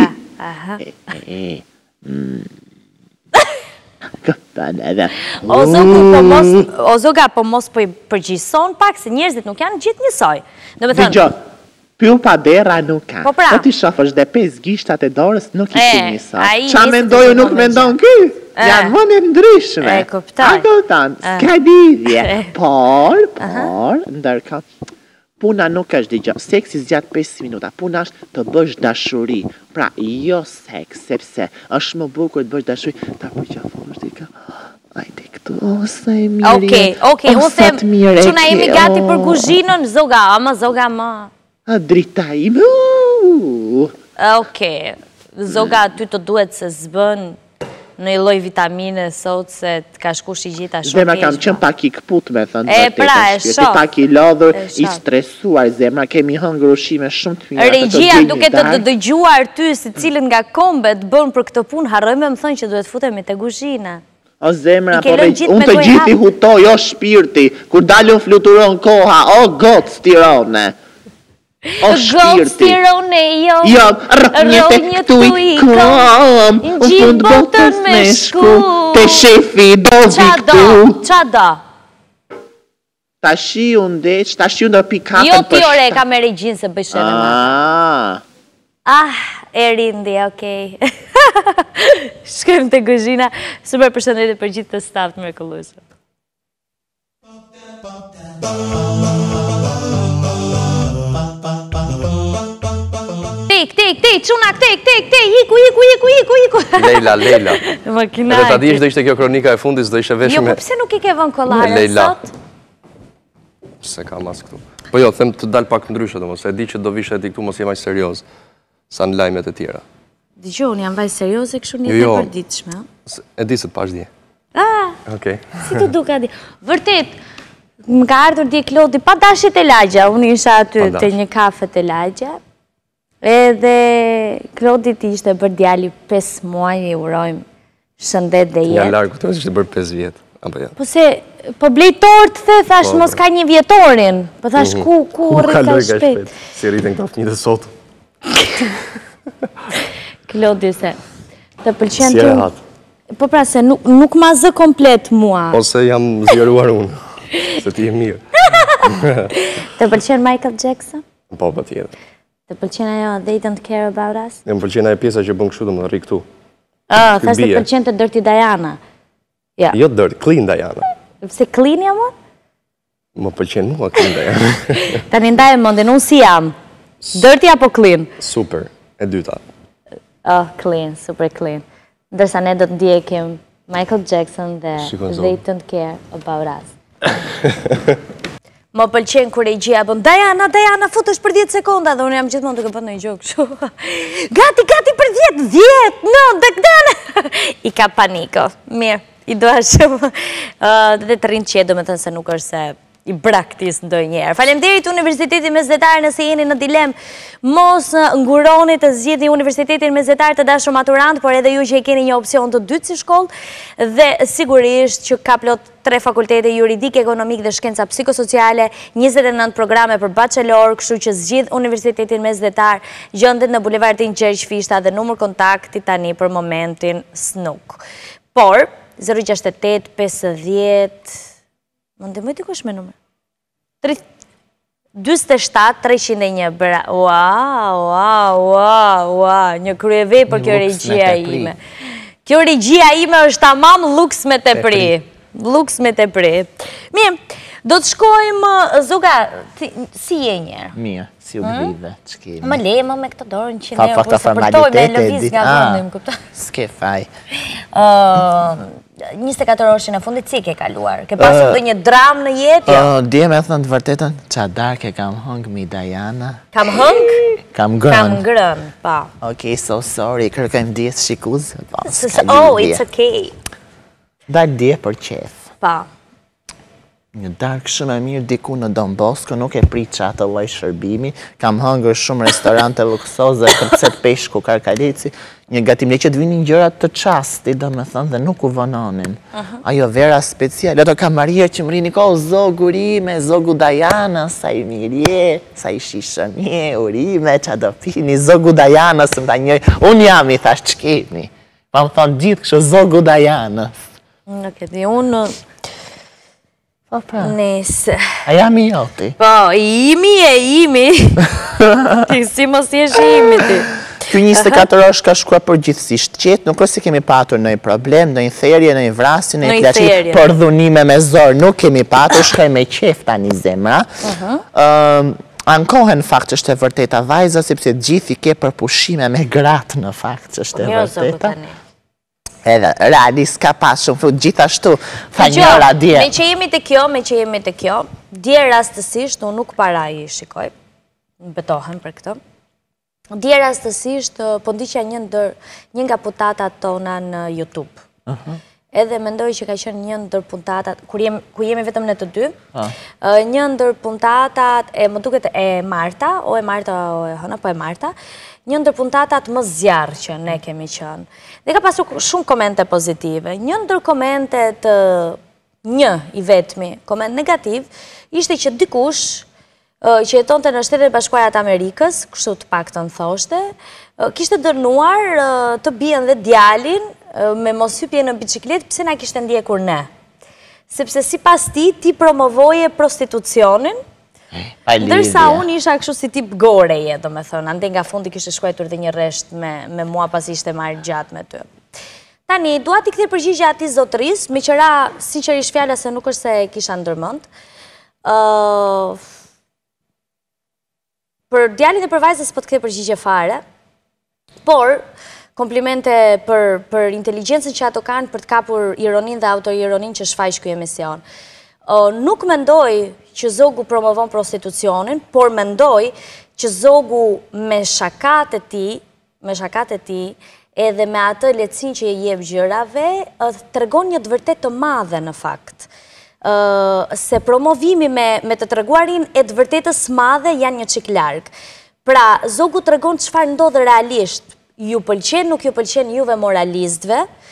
O zoga, po mos po i përgjison pak, se njerëzit nuk janë gjithë njësoj. Dëgjo, pju pa dera nuk ka. Po ti shofësh dhe pes gishtat e dorës nuk i të njësoj. Qa mendoju nuk mendon ky? Janë mëndet ndryshme. E, kuptaj. A këtan, s'ka lidhje. Por, por, ndërka, puna nuk është dëgjo, seksi zgjatë pesë minuta, puna është të bësh dashuri. Pra, jo seks, sepse është më bukur të bësh dashuri, ta përqafosh dika, ajde këtu, o, sa e mirë, Okej, okej, unë them, që na jemi gati për kuzhinën, zoga, ama zoga ma. A drita ime, uuu. Okej, zoga, ty të duhet se zbën në i loj vitamine sot se të ka shku shi gjitha shumë zemra kam qënë pak i këput me thënë e pra e shok pak i lodhur, i stresuar zemra, kemi hëngër ushime shumë të mira regjia duke të dëgjuar ty si cilën nga kombet bën për këtë punë, harrojme më thënë që duhet futemi të kuzhina. O zemra, unë të gjithi hutoj, o shpirti, kur dalën fluturon koha, o gotë stirone. O shpirti, jo, rëpnjete këtu i kom, u fund botës me shku, te shefi dovi këtu. Qa da? Ta shi unë deq, ta shi unë do pikatën për shta. Jo ti ore, ka me regjinë se bëshene ma. Ah, e rindi, okej. Shkëm të kuzhina, super përshëndetit për gjithë të staftë mrekullueshëm. Tik, tik, tik, qunak, tik, tik, tik, hiku, hiku, hiku, hiku, hiku. Leila, Leila. Më kinaj. Dhe ta di ishte do ishte kjo kronika e fundis, do ishe veshme... Jo, po pse nuk i ke vën kolare sot? Se ka mas këtu. Po jo, them të dal pak ndryshe do mos, e di që do vishe e ti këtu mos jemaj serios, sa në lajmet e tjera. Dijo, unë jam vaj serios e këshu një të përditshme. E di se të pash dje. Ah, Okej. si të duka di. Vërtet, më ka ardhur dje Klodi, pa dashit e lagja, unë isha aty të një kafe të lagja, edhe Klodi ti ishte bërë djali pesë muaj, i urojmë shëndet dhe jetë. Ja largë, të ishte bërë pesë vjetë. Po se, po blej tort, the, thash, mos ka një vjetorin, po thash, ku, ku rrit ka shpet. Si rritën këta fëmijë dhe sot. Klodi se, të pëlqen Si e ty... hatë. Po pra se nuk ma zë komplet mua. Ose jam zjeruar unë, se ti e mirë. Të pëlqen Michael Jackson? Po, pa tjetër. Të pëlqen ajo They Don't Care About Us? Më pëlqen ajo pjesa që bën kështu më rri këtu. Ah, thashtë të pëlqen të Dirty Diana. Jo Dirty, Clean Diana. Pse Clean jam o? Më pëlqen mua Clean Diana. Ta një ndaj e mondin, unë si jam. Dirty apo Clean? Super, e dyta. Oh, Clean, super Clean. Ndërsa ne do të ndjekim Michael Jackson dhe They Don't Care About Us. Më pëlqen kur e gjia bën Diana, Diana, futesh për dhjetë sekonda dhe unë jam gjithmonë duke bërë në gjokë. Gati, gati për dhjetë, dhjetë, no, dëkdana. I ka paniko. Mirë, i doa shumë. Dhe të rinë qedo me thënë se nuk është se i braktis ndoj njerë. Falemderit Universitetin Mesdhetar nëse jeni në dilem, mos nguronit të zgjidhni Universitetin Mesdhetar të dashur maturant, por edhe ju që e keni një opcion të dytë si shkollë, dhe sigurisht që ka plot tre fakultete juridik, ekonomik dhe shkenca psikosociale, njëzet e nëntë programe për bachelor, kështu që zgjidh Universitetin Mesdhetar, gjendet në bulevardin Gjergj Fishta dhe numër kontakti tani për momentin s'nuk. Por, zero gjasht e tetë pesëdhjetë më ndemoj t'i kush me numër? dyzet e shtatë treqind e një, bra, ua, ua, ua, ua, një kryeve për kjo regjia ime. Kjo regjia ime është tamam luks me të pri. Luks me të pri. Mirë, do të shkojmë, Zoga, si je njerë? Mirë, si u gridhe, që kemi. Më le, më me këtë dorë në qinë e, për se përtoj me lëviz nga vëndim, këpta. S'ke faj. njëzet e katër orëshin e fundit si ke kaluar? Ke pasur dhe një dram në jetë? Dje me thënë të vërtetën, qa darke kam hëngë mi Diana. Kam hëngë? Kam grën. Kam grën, pa. Ok, so sorry, kërkojmë dje së shikuz. Oh, it's okay. Dark dje për qef. Pa. Një dark shumë e mirë diku në Don Bosco, nuk e pri që atë lloj shërbimi. Kam hëngër shumë restorante luksoze, kërcet peshku, karkalici. Një gatimle që të vinin gjërat të qasti, do me thënë, dhe nuk u vënonin. Ajo vera special, ato kamarierë që më rini, ko, zogu rime, zogu Diana, sa i mirje, sa i shishënje, urime, qa do pini, zogu Diana, së më ta njëj, unë jam i thash që kemi. Pa më thonë gjithë kështë zogu Diana. Nuk e di, unë... Po pra. Nëse. A jam i joti? Po, imi e imi. Ti si mos jesh imi ti. Kjo njëzet e katër orë ka shkua për gjithësisht qetë, nuk është se kemi patur në i problem, në i therje, në i vrasje, në i plaçi, për dhunime me zorë nuk kemi patur, shkaj me qef tani zemra. Ankohen fakt që është e vërteta vajza, sepse gjithi ke për pushime me gratë në fakt që është e vërteta. Edhe, radi s'ka pas shumë flut, gjithashtu, tha njëra dje. Me që jemi të kjo, me që jemi të kjo, dje rastësisht, unë nuk para i shikoj, në betohem për këtë. Dje rastësisht, po ndiqja një nga puntatat tona në YouTube. Edhe mendoj që ka qenë një ndër puntatat, ku jemi vetëm në të dy, një ndër puntatat, më duket e Marta, o e Marta, o e Hëna, po e Marta, një ndër puntatat më zjarë që ne kemi qënë. Dhe ka pasur shumë komente pozitive. Një ndër komentet, një i vetmi, koment negativ, ishte që dikush, që jeton të në Shtetet Bashkuara të Amerikës, kështu të pak të në thoshte, kishte dërnuar të bien dhe djalin me mos hypje në biciklet, pëse na kishte ndjekur ne. Sepse si pas ti, ti promovoje prostitucionin, ndërsa unë isha kështu si tip goreje, do me thënë, ande nga fundi kishte shkuetur dhe një resht me mua pas ishte marrë gjatë me ty. Tani, dua t'i kthej përgjigje ati zotëris, me qëra, sinqerisht fjala se nuk është se kisha ndërmend, për djalin e për vajzës po t'kthej përgjigje fare, por komplimente për inteligencën që ato kanë për t'kapur ironin dhe autoironin që shfaq ky emision. Nuk mendoj që zogu promovon prostitucionin, por mendoj që zogu me shakat e ti, me shakat e ti, edhe me atë lehtësinë që i jep gjërave, tregon një të vërtet të madhe në fakt. Se promovimi me të treguarin e të vërtetës madhe janë një çik larg. Pra, zogu tregon çfarë ndodh realisht, ju pëlqen, nuk ju pëlqen juve moralistëve.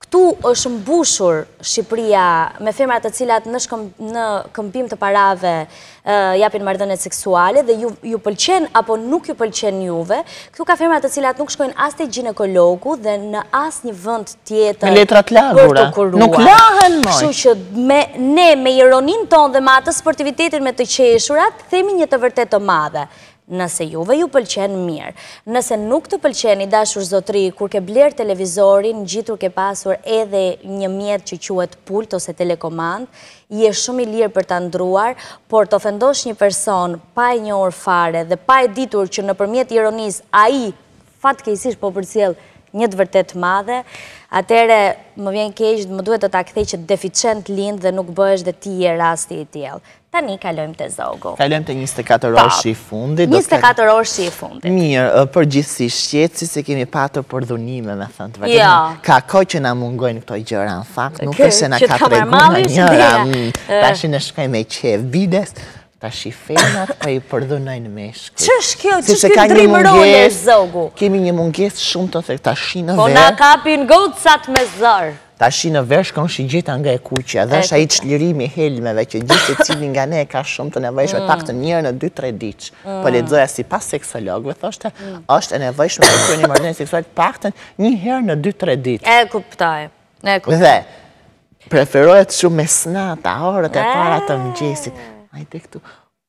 këtu është mbushur Shqipëria me firma të cilat në këmbim të parave japin marrëdhënie seksuale dhe ju pëlqen apo nuk ju pëlqen juve. Këtu ka firma të cilat nuk shkojnë as te ginekologu dhe në as një vend tjetër me letra të lagura. Nuk lahen më. Kështu që ne me ironin tonë dhe me atë sportivitetin me të qeshurat themi një të vërtet të madhe. Nëse juve ju pëlqen mirë, nëse nuk të pëlqeni dashur zotri, kur ke bler televizorin, gjitur ke pasur edhe një mjet që quhet pult ose telekomand, je shumë i lirë për ta ndruar, por të ofendosh një person pa e njohur fare dhe pa e ditur që nëpërmjet ironisë ai fatkeqësisht po përcjell një të vërtet madhe, atëre më vjen keq, më duhet të ta kthej që deficient lind dhe nuk bëhesh dhe ti je rasti i tillë. Tani kalojmë te Zogu. Kalojmë te njëzet e katër orësh i fundit. njëzet e katër orësh i fundit. Mirë, përgjithsisht qetësi se kemi patur për dhunime, me thënë të vërtetë. Ka kohë që na mungojnë këto gjëra, në fakt, nuk është se na ka treguar njëra. Tash ne shkojmë me qef bides. Ta shifenat pa i përdhunojnë meshkuj. Qësh kjo, qësh kjo drimë role, Zogu? Kemi një munges shumë të thekë, ta shi në verë. Po na kapin gocat me zërë. Ta shi në verë shkon shi gjitha nga e kuqja, dhe është a i qlirimi helmeve që gjithë e cili nga ne ka shumë të nevojshme pak të njërë në dy tre ditë. Po lexoja si pas seksologëve, thoshte, është e nevojshme të kërë një marrëdhënie seksuale pak të një herë në dy tre ditë. E kuptoj, e kuptoj. Dhe, preferohet shumë me snata, orët e para të mëngjesit. Ajde këtu.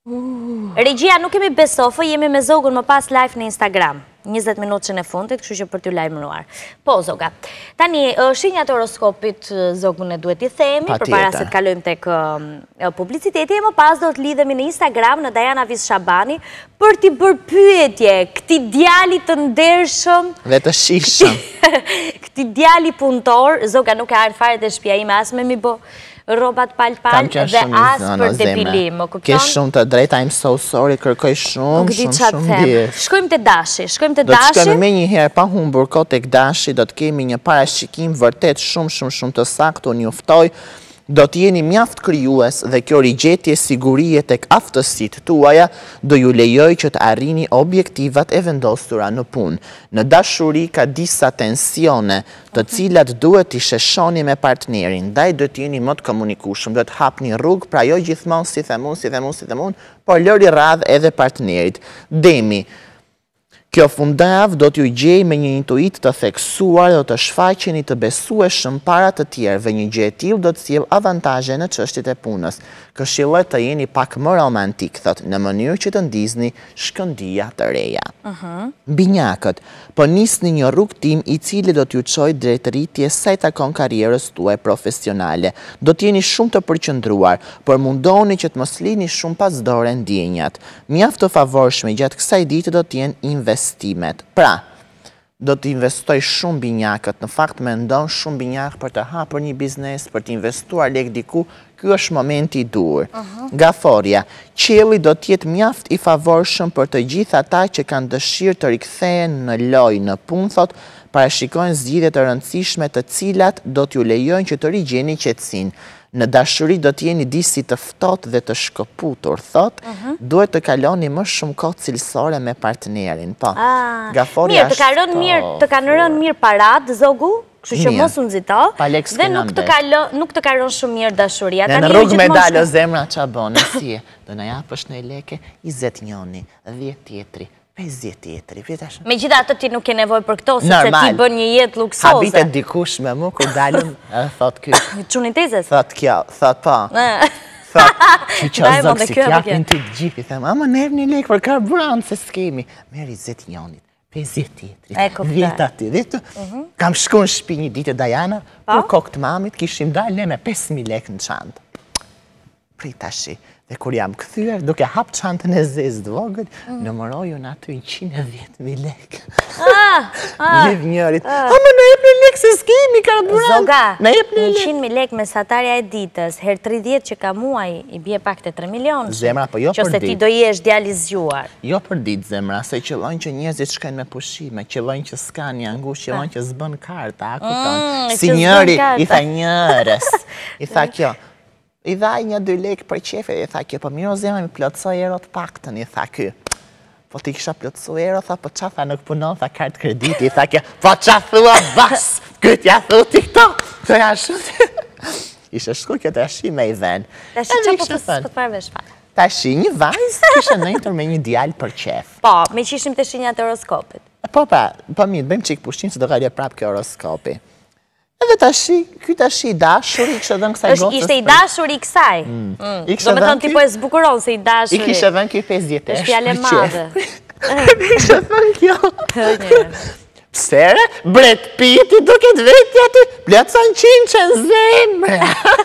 Regjia, nuk kemi besofë, jemi me Zogun më pas live në Instagram. njëzet minutë që në fundit, kështu që për t'ju lajmëruar. Po, Zoga, tani, shenjat horoskopit Zogun e duhet i themi, për para se të kalojmë tek publiciteti, e më pas do të lidhemi në Instagram në Dajana Vis Shabani, për t'i bërë pyetje, këti djali të ndershëm, dhe të shishëm. Këti djali punëtor, Zoga nuk e ardhë fare të shtëpia ime as me mi bo robat pal-pal dhe as për depilim. Ke shumë të drejta, I'm so sorry, kërkoj shumë, shumë, shumë djesh. Shkojmë të dashi, shkojmë të dashi. Do të shkojmë me një herë, pa humbur kohë tek dashi, do të kemi një parashikim vërtet shumë, shumë, shumë të saktë, unë juftoj, do t'jeni mjaft krijues dhe kjo rigjetje sigurie tek aftësitë tuaja do ju lejoj që të arrini objektivat e vendosura në punë. Në dashuri ka disa tensione të cilat duhet t'i sheshoni me partnerin, ndaj do t'jeni më të komunikueshëm, do të hapni rrugë, pra jo gjithmonë si themun, si themun, si themun, por lëri radh edhe partnerit. Demi, kjo fundjavë do t'ju gjej me një intuit të theksuar dhe të shfaqeni të besueshëm para të tjerëve. Një gjë e tillë do të sjell avantazhe në çështjet e punës. Këshilloj të jeni pak më romantik, thot, në mënyrë që të ndizni shkëndija të reja. Binjakët, po nisni një rrugtim i cili do t'ju çojë drejt rritjes sa i takon karrierës tuaj profesionale. Do t'jeni shumë të përqendruar, por mundoni që të mos lini shumë pas dore ndjenjat. Mjaft të favorshme gjatë kësaj dite do t'jenë investimet. Pra, do të investoj shumë binjakët, në fakt me ndonë shumë binjakë për të hapër një biznes, për të investuar lek diku, ky është momenti i dur. Gaforia, qielli do t'jetë mjaft i favorshëm për të gjithë ata që kanë dëshirë të rikthehen në lojë, në punë, thot, parashikojnë zgjidhje të rëndësishme të cilat do t'ju lejojnë që të rigjeni qetësinë. Në dashuri do t'jeni disi të ftohtë dhe të shkëputur, thot, duhet të kaloni më shumë kohë cilësore me partnerin. Po, Gaforia mirë, të kanë mirë, të kanë rënë mirë parat, Zogu, kështu që mos u nxito, dhe nuk të kalon, nuk të kalon shumë mirë dashuria. Në rrugë me dalë zemra çabon, si, do na japësh në leke njëzet njëri, dhjetë tjetri. pesëdhjetë tjetëri, vjetash. Me gjitha atë ti nuk ke nevoj për këto, sepse ti bën një jetë luksoze. Habitet dikush me mu, kur dalëm, thot kjo. Çunitezes? Thot kjo, thot pa. Thot, që që zëk si t'japin të gjithi, them, ama ne një lekë për karburant, se s'kemi. Meri zet njonit, pesëdhjetë tjetëri, vjeta ti. Kam shku në shpi një ditë Dajana, për kokë të mamit, kishim dalë me pesë mijë lekë në çantë. Pritashi. Dhe kur jam këthyër, duke hap çantën e zezë të vogël, numërojun aty njëqind e dhjetë mijë lekë. Lidh njërit, ama në jep një lekë se s'kemi karburant. Zoga, njëqind mijë lekë mesatarja e ditës, her tridhjetë që ka muaj, i bje pak të tre milion. Zemra, po jo për ditë. Qose ti do jesh djali zgjuar. Jo për ditë, zemra, se qëllojnë që njerëzit shkojnë me pushime, qëllojnë që s'kan një angush, qëllojnë që s'bën karta, a kupton? Si njëri, i tha njërës, i tha kjo. I dhaj një dy lekë për qefe, i tha kjo, po miro zemra mi plotësoj erot paktën, i tha kjo. Po ti kisha plotësoj erot, tha, po qa tha nuk punon, tha kartë krediti, i tha kjo, po qa thua bas, këtë ja thu ti këto. Të ja shumë. Ishe shku kjo të ashi me i ven. Të ashi që po të të marvesh fare. Të ashi një vajzë kishe nëjtër me një djalë për qef. Po, me qishim të shinjat e horoskopit. Po pa, po mirë, bëjmë qikë pushtin se do kalje prapë kjo horoskopi. Edhe të ashi, kjo të ashi i dashur, i kështë edhe në kësaj gotës. Ishte i dashur i kësaj. Do me thonë ti po e zbukuron se i dashur. I kështë edhe në kjo pesë djetesh. Është fjale madhe. I kështë edhe në kjo. Psere, Brad Pitt i duke të vetja të plëcan qinë që në zemë.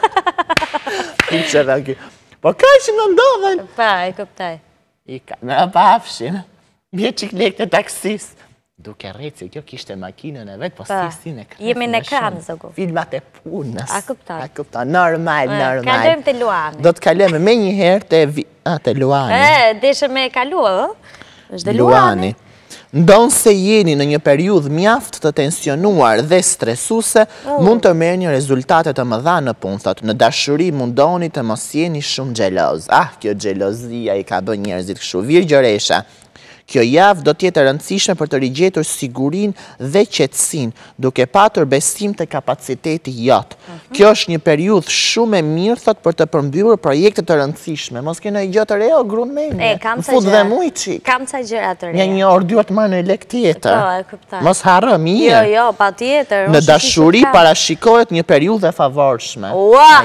I kështë edhe në kjo. Po ka që në ndodhen. Pa, e këptaj. I ka, në pafshin, bje qik lek të taksis. Duke rejtë se kjo kishte makinën e vetë, po si si në kretë. Jemi në kranë, zogu. Filmat e punës. A këptaj. A këptaj, normal, normal. Kalojmë të Luani. Do të kalojmë me një herë të... A, të Luani. E, deshe me kalu, o? është dhe Luani. Ndonë se jeni në një periudhë mjaft të tensionuar dhe stresuse, mund të merë një rezultate të mëdha në punë, thot, në dashuri mundoni të mos jeni shumë gjeloz. Ah, kjo gjelozia i ka bë njerëzit kështu. Virgjëresha, kjo javë do tjetë rëndësishme për të rigjetur sigurin dhe qetësin, duke patur besim të kapaciteti jotë. Kjo është një periudhë shumë e mirë, thot, për të përmbyur projekte të rëndësishme. Mos kena i gjotë të reo, grunë me një. E, kam sa gjëra. Fut dhe mu i qik. Kam sa gjëra të reo. Një një orë dyot marë në lek tjetër. Po, e këptaj. Mos harë, mirë. Jo, jo, pa tjetër. Në dashuri parashikohet një periudhë e favorshme. Ua!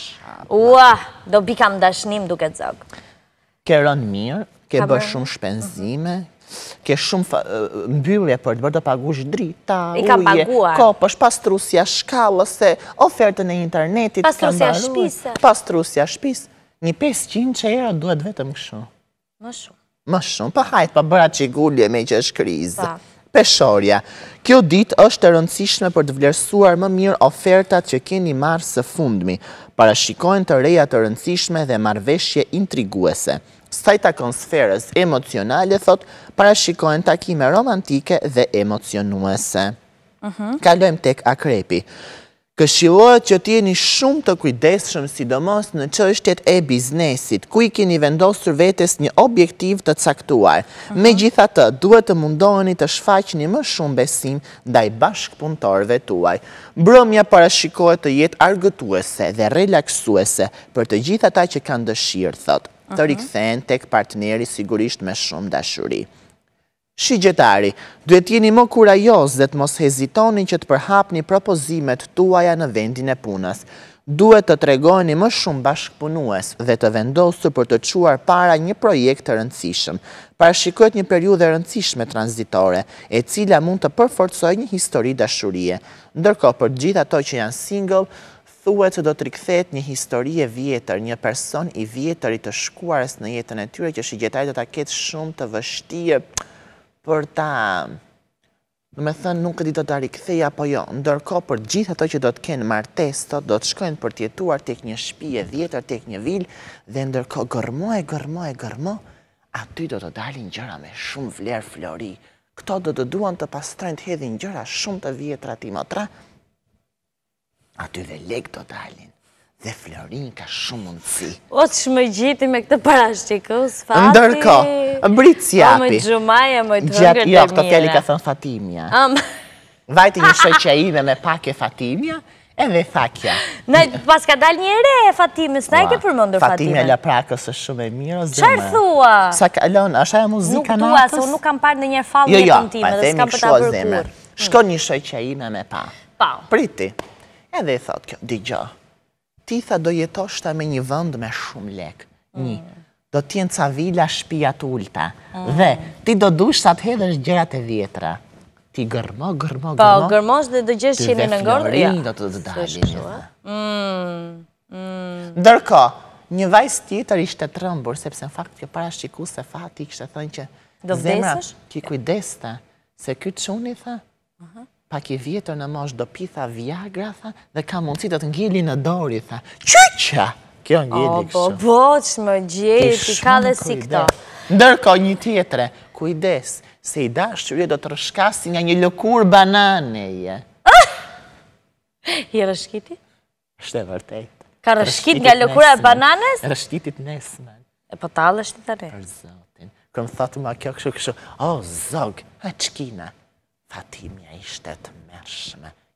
Ua! Do bikam dashnim duke të zogë. Ke rënë mirë, ke bërë shumë shpenzime, ke shumë mbyllje për të bërë të pagush drita, uje, kopësh, pastrusja shkallëse, ofertën e internetit, pastrusja shpise. Pastrusja shpise. Një pesë qind që era duhet vetëm kështu. Më shumë. Më shumë, pa hajtë, pa bëra qigullje me që është krizë. Peshorja, kjo ditë është e rëndësishme për të vlerësuar më mirë ofertat që keni marrë së fundmi, parashikojnë të reja të rëndësishme dhe marrëveshje intriguese. Saj takon sferës emocionale, thot, parashikojnë takime romantike dhe emocionuese. Kalojmë tek akrepi. Këshillohet që t'jeni shumë të kujdesshëm sidomos në çështjet e biznesit, ku i keni vendosur vetes një objektiv të caktuar. Megjithatë, duhet të mundoheni të shfaqni më shumë besim ndaj bashkëpunëtorëve tuaj. Mbrëmja parashikohet të jetë argëtuese dhe relaksuese për të gjithë ata që kanë dëshirë, thot, të rikthehen tek partneri sigurisht me shumë dashuri. Shigjetari, duhet jeni më kurajos dhe të mos hezitoni që të përhapni propozimet tuaja në vendin e punës. Duhet të tregoni më shumë bashkëpunues dhe të vendosur për të çuar para një projekt të rëndësishëm. Parashikohet një periudhë e rëndësishme tranzitore, e cila mund të përforcojë një histori dashurie. Ndërkohë, për gjithë ato që janë single, thuhet se do të rikthehet një histori e vjetër, një person i vjetër i të shkuarës në jetën e tyre që shigjetari do ta ketë shumë të vështirë për ta, do me thënë, nuk këti do të riktheja, apo jo, ndërko për gjithë ato që do të kenë martesë, do të shkojnë për tjetuar tek një shtëpi e vjetër, tek një vilë, dhe ndërko gërmo e gërmo e gërmo, aty do të dalin gjëra me shumë vlerë flori. Këto do të duan të pastrojnë të hedhin gjëra shumë të vjetra ti motra, aty dhe lek do dalin. Dhe Florin ka shumë mundësi. O të shmë gjiti me këtë parashikës, Fati. Ndërko, mbrit si japi. O më gjumaja, më të hëngër të mire. Jo, këto fjali ka thënë Fatimja. Vajti një shoqja ime me pak e Fatimja, edhe Thakja. Pas ka dal një ere e Fatimës, na e ke përmëndur Fatimën? Fatimja la prakës është shumë e mirë. Qarë thua? Sa kalon, është aja muzika natës? Nuk dua, se unë nuk kam parë në njerë falë një pëntime, dhe s'kam për ta bërë kur. Shko një shoqja ime me pa. Pa. Priti. Edhe thot kjo, digjo. Ti tha do jetoshta me një vënd me shumë lek. Një, do t'jenë ca vila shpia t'ulta. Dhe ti do dush sa t'hedhësh gjërat e vjetra. Ti gërmo, gërmo, gërmo. Po, gërmosh dhe dëgjesh që jeni në ngordë? Ty dhe Florin do të të dalin. Ndërko, një vajzë tjetër ishte trëmbur, sepse në fakt kjo parashiku se Fati kështë thënë që do vdesësh? Ki kujdesta, se këtë quni tha, pak i vjetër në mosh do pitha Viagra, tha, dhe ka mundësi të të ngili në dori, tha. Qyqa! Kjo ngili kështu. O, po, po, që më gjeti, ka dhe si këto. Ndërko një tjetre, kujdes, se i dashurje do të rëshkasi nga një lëkur bananeje. I rëshkiti? Shte vërtet. Ka rëshkit nga lëkura e bananes? Rëshkitit nesmen. E po talë është të re. Për zotin. Këm thotë ma kjo kështu kështu, o, zog, a qkina. Fatimja ishte të mërshme,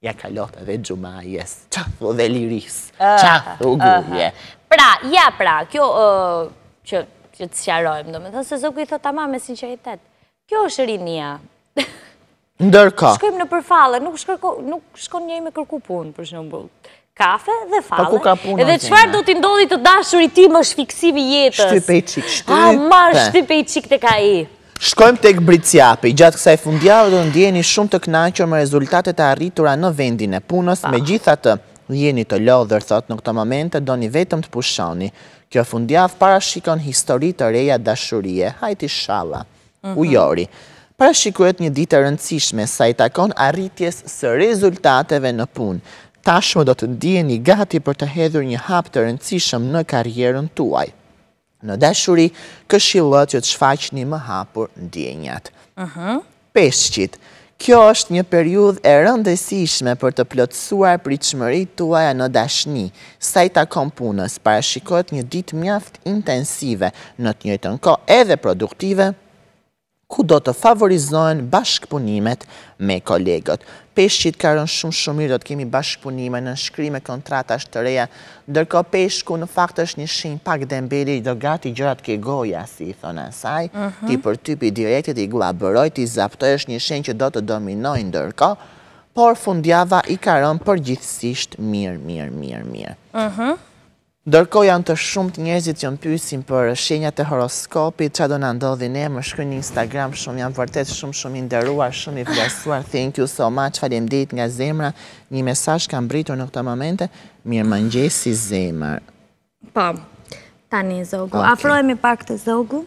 ja kalot edhe Gjumajes, qafo dhe liris, qafo guje. Pra, ja pra, kjo që të sjarojmë, do me thënë se zogu i thot ama me sinceritet, kjo është rinia. Ndërka. Shkojmë në përfale, nuk shkon njëj me kërku punë, për shembull. Kafe dhe fale. Edhe qëfar do t'i ndodhi të dashur i ti më shfiksimi jetës? Shtype i qik, shtype. A, ma shtype i qik të ka i. Shkojmë tek Bricjapi. Gjatë kësaj fundjavë do ndjeni shumë të kënaqur me rezultatet e arritura në vendin e punës, me gjitha të jeni të lodhër, thot, në këto momente do një vetëm të pushoni. Kjo fundjavë parashikon histori të reja dashurie, hajti shala, ujori. Parashikohet një ditë e rëndësishme sa i takon arritjes së rezultateve në punë. Tashmë do të ndjeni gati për të hedhur një hap të rëndësishëm në karrierën tuaj. Në dashuri, këshillot që të shfaqni më hapur ndjenjat. Peshqit, kjo është një periudhë e rëndësishme për të plotësuar pritshmëritë tuaja në dashni. Sa i takon punës, parashikohet një ditë mjaft intensive, në të njëjtën kohë edhe produktive, ku do të favorizohen bashkëpunimet me kolegët. Peshqit ka rënë shumë shumë mirë, do të kemi bashkëpunime në shkrime kontratash të reja, ndërkohë peshku në fakt është një shenjë pak dembeli, do gati gjërat ke goja, si i thonë asaj, ti për typi direktit i glabëroj, ti zaptoj, është një shenjë që do të dominoj ndërkohë, por fundjava i ka rënë përgjithsisht mirë, mirë, mirë, mirë. Ndërkohë janë të shumë të njerëzit që më pyesin për shenjat e horoskopit, çfarë do na ndodhi ne, më shkruajnë në Instagram, shumë janë vërtet shumë shumë i nderuar, shumë i vlerësuar. Thank you so much, faleminderit nga zemra. Një mesazh ka mbritur në këtë momente. Mirëmëngjes si zemër. Po. Tani zogu, afrohemi pak te zogu.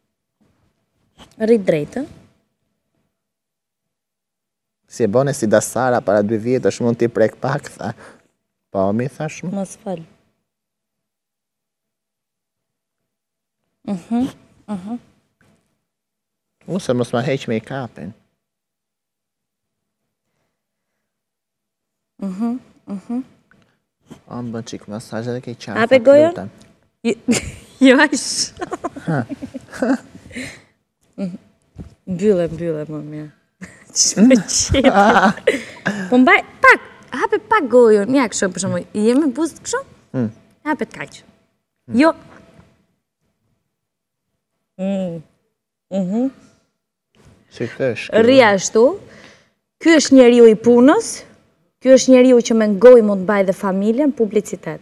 Rrit drejtë. Si e bone si Dasara para dy vjetësh, mund t'i prek pak, tha. Po, mi thash më. Mos fal. Mhm, mhm. Unë se mos ma heq me i kapin. Mhm, mhm. O, më bën qik masaj edhe kej qarë. Ape gojën? Jo, ash. Mbylle, mbylle, më mja. Që më qetë. Po mbaj, pak, hape pak gojën. Ja, kësho, për shumë, jemi buzët kësho? Hape të kaqë. Jo. Si kësh? Rria ashtu, ky është njeriu i punës, ky është njeriu që me ngoj mund të baj dhe familjen, publicitet.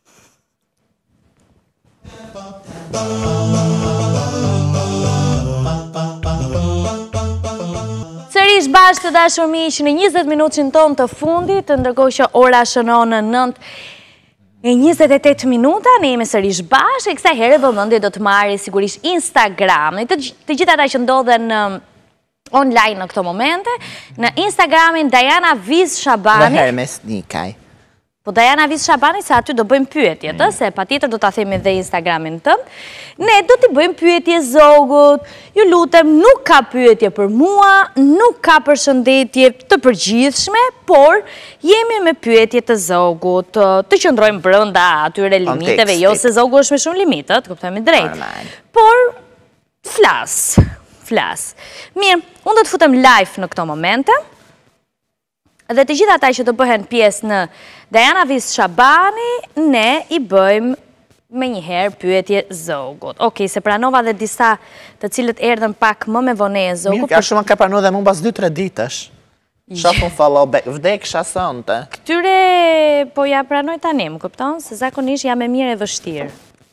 Sërish bashkë të dashur miq në njëzet minutin ton të fundit, ndërkohë që ora shënon në nëntë e njëzet e tetë minuta, ne jemi sërish bashkë, e kësaj herë vëmendje do të marrë sigurisht Instagram. Të gjithë ata që ndodhen online në këto momente, në Instagramin Dajana Viz Shabani. Dhe Hermes Nikaj. Po Dajana Viz Shabani, se aty do bëjmë pyetje, se pa tjetër do të themi dhe Instagramin tëmë. Ne do t'i bëjmë pyetje zogut, ju lutem, nuk ka pyetje për mua, nuk ka përshëndetje të përgjithshme, por jemi me pyetje të zogut, të qëndrojmë brënda atyre limiteve, jo se zogu është me shumë limitët, kuptojmë drejt. Por, flas, flas. Mirë, unë do të futem live në këto momente, dhe të gjitha ata që të bëhen pjesë në Dajana Viz Shabani, ne i bëjmë me njëherë pyetje zogut. Okej, se pranova dhe disa të cilët erdhen pak më me vone e zogut. Mirë, ka shumë ka pranu dhe mu bas dy tre ditësh. Shafën follow back, vdek shasonte. Këtyre, po ja pranoj tani, më kupton, se zakonisht jam e mirë e vështirë.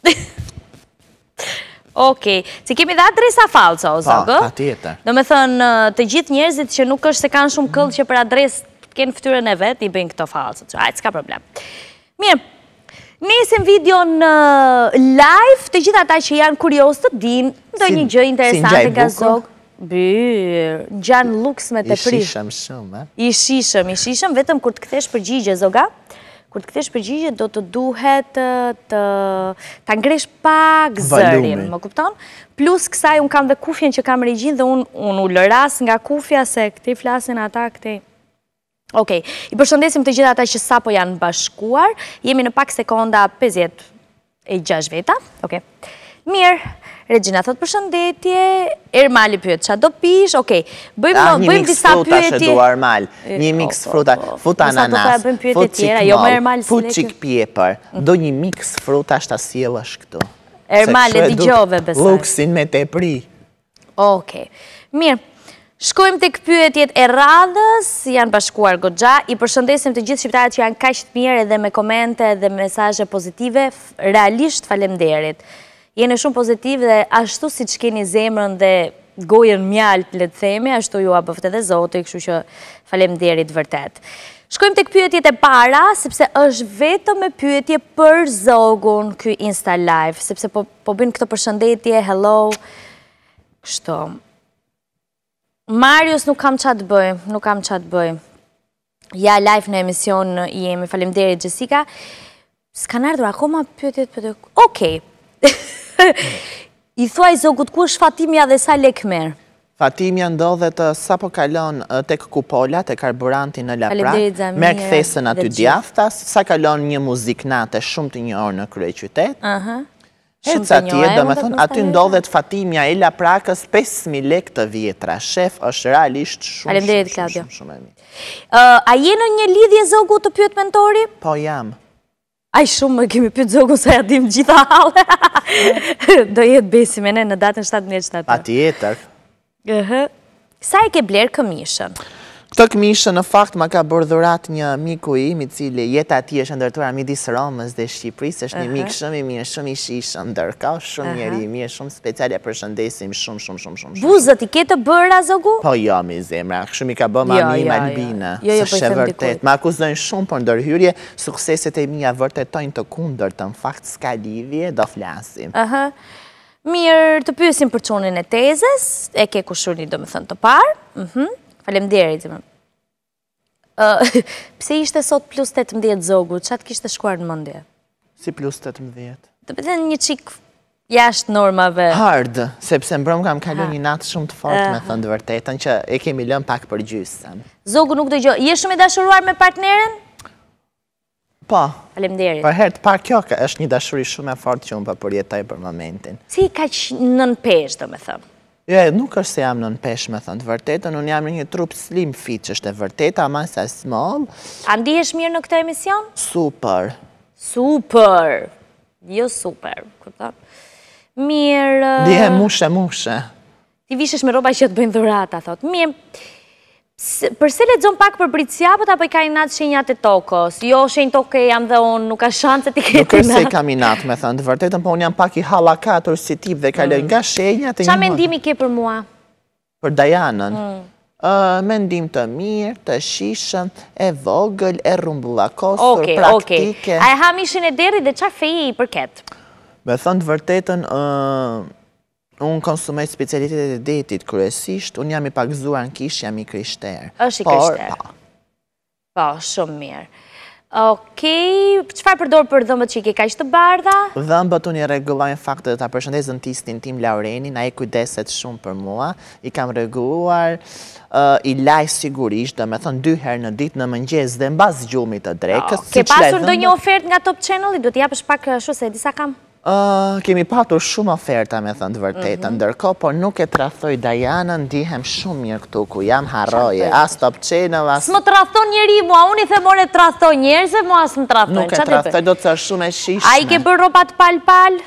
Okej, si kemi dhe adresa falca, o zogë? Pa, pa tjetër. Do me thënë, të gjithë njerëzit që nuk është se kanë shumë këllë që për adres kënë fëtyrën e vetë, i bëjnë këto falcët. Ajtë, s'ka problem. Mirë, nisim video në live, të gjithë ata që janë kurios të din, do një gjë interesante nga zogë. Bërë, gjanë luks me të pri. I shishëm shumë, e? I shishëm, i shishëm, vetëm kur të këthesh përgjigje, zoga. Kur të këthesh përgjigje, do të duhet të të ngresh pak zërin, më kupton? Plus kësaj, unë kam dhe kufjen që kam regjin dhe unë u lëras nga kufja se këti flasin ata këti. Okej, i përshëndesim të gjitha ata që sapo janë bashkuar, jemi në pak sekonda pesëdhjetë e gjashtë veta, okej. Mirë, Regina thot përshëndetje, Ermali pyet qa do pish, okej, bëjmë disa pyetje. Një mix fruta shë du Ermal, një mix fruta, fut ananas, fut cikmol, fut qik pjepër, do një mix fruta shtë asjel është këtu. Ermali digjove besaj. Luksin me te pri. Okej, mirë, shkojmë të këpyetjet e radhës, janë bashkuar goxha, i përshëndesim të gjithë shqiptarët që janë kaq të mirë edhe me komente dhe mesazhe pozitive, realisht faleminderit. Jene shumë pozitiv dhe ashtu si që keni zemrën dhe gojën mjaltë, le të themi, ashtu ju a bëfte dhe Zoti, kështu që faleminderit vërtet. Shkojmë të këpyetjet e para, sepse është vetëm me pyetje për Zogun ky Insta Live, sepse po, po bëjnë këtë përshëndetje, hello, kështu. Marius nuk kam qa të bëj, nuk kam qa të bëj. Ja, live në emision jemi, faleminderit Jessica. S'kan ardhur akoma pyetjet për të... Okej. I thuaj Zogut, ku është Fatimja dhe sa lek merr? Fatimja ndodhet sa po kalon tek kupola, tek karburanti në Laprak, merr kthesën aty djaftas, sa kalon një muziknate shumë të njohur në kryeqytet. Aha. Heca atje, do me thënë, aty ndodhet Fatimja e Laprakës pesë mijë lek të vjetra. Shef është realisht shumë shumë shumë e mirë. A je në një lidhje Zogu të pyet mentori? Po jam. Aj shumë më kemi pyet Zogu sa ja dim gjitha halë. Do jetë besim e ne në datën shtatëmbëdhjetë shtator. Pa tjetër. Sa e ke blerë këmishën? Këtë këmishën në fakt ma ka bordhurat një miku im, i cili jeta ati është ndërtuar midis Romës dhe Shqipërisë, është një mik shumë i mirë, shumë i shishëm, ndërka shumë njeri i mirë, shumë special, ja përshëndesim shumë, shumë, shumë, shumë. Buzët i ke të bëra, Zogu? Po jo, mi zemra, shumë i ka bë mami im Albina, se shë vërtet. Ma akuzojnë shumë për ndërhyrje, sukseset e mija vërtetojnë të kundër, të në fakt s'ka lidhje, do flasim. Mirë, të pyesim për çonin e tezës, e ke kushurni do me thënë të parë, faleminderit, zemër. Pse ishte sot plus tetëmbëdhjetë Zogu, çat kishte shkuar në mendje? Si plus tetëmbëdhjetë? Do të thënë një çik jashtë normave. Hard, sepse mbrëm kam kaluar një natë shumë të fortë me thënë të vërtetën që e kemi lënë pak për gjysëm. Zogu nuk dëgjoj, je shumë i dashuruar me partneren? Po. Faleminderit. Për herë të parë kjo është një dashuri shumë e fortë që unë po përjetoj për momentin. Si kaq nën peshë, domethënë? Jo, nuk është se jam nën peshë, me thënë të vërtetën, unë jam në një trup slim fit që është e vërteta, ama sa small. A ndihesh mirë në këtë emision? Super. Super. Jo super, kupton? Mirë. Ndihem mushe, mushe. Ti vishesh me rroba që të bëjnë dhurata, thot. Mirë. Përse lexon pak për Britsjapët apo i ka inat shenjat e tokës? Jo, shenjë tokë jam dhe unë, nuk ka shanse ti ketë inat. Nuk është se i kam inat, me thënë, të vërtetën, po unë jam pak i halakatur si tip dhe kaloj nga shenjat e një... Qa mendimi ke për mua? Për Dajanën? Mendim të mirë, të shishëm, e vogël, e rumbullakosur, praktike... A e ha mishin e deri dhe qa feji i përket? Me thënë të vërtetën... Unë konsumoj specialitetet e detit kryesisht, unë jam i pagzuar në kish, jam i krishter. Është i krishter. Po, shumë mirë. Okej, qëfar përdor për dhëmbët që i ke kaq të bardha? Dhëmbët unë i rregullojnë faktë dhe ta përshëndes dëntistin tim Laurenin, a i kujdeset shumë për mua, i kam rregulluar, i laj sigurisht, dhe me thënë dy herë në ditë në mëngjes dhe mbas gjumit të drekës. Ke pasur ndonjë ofertë nga Top Channel, do t'japësh pak ashtu se disa kam? Kemi patur shumë oferta, me thënë të vërtetë, ndërko, por nuk e trathoj Dajanën, ndihem shumë mirë këtu ku jam, harroje, as Top Channel, as... S'më trathon njeri mua, unë i themore trathoj njerëzve, mua s'më trathoj. Nuk e trathoj, do të thërë shumë e shishme. A i ke bërë ropat pal-pal?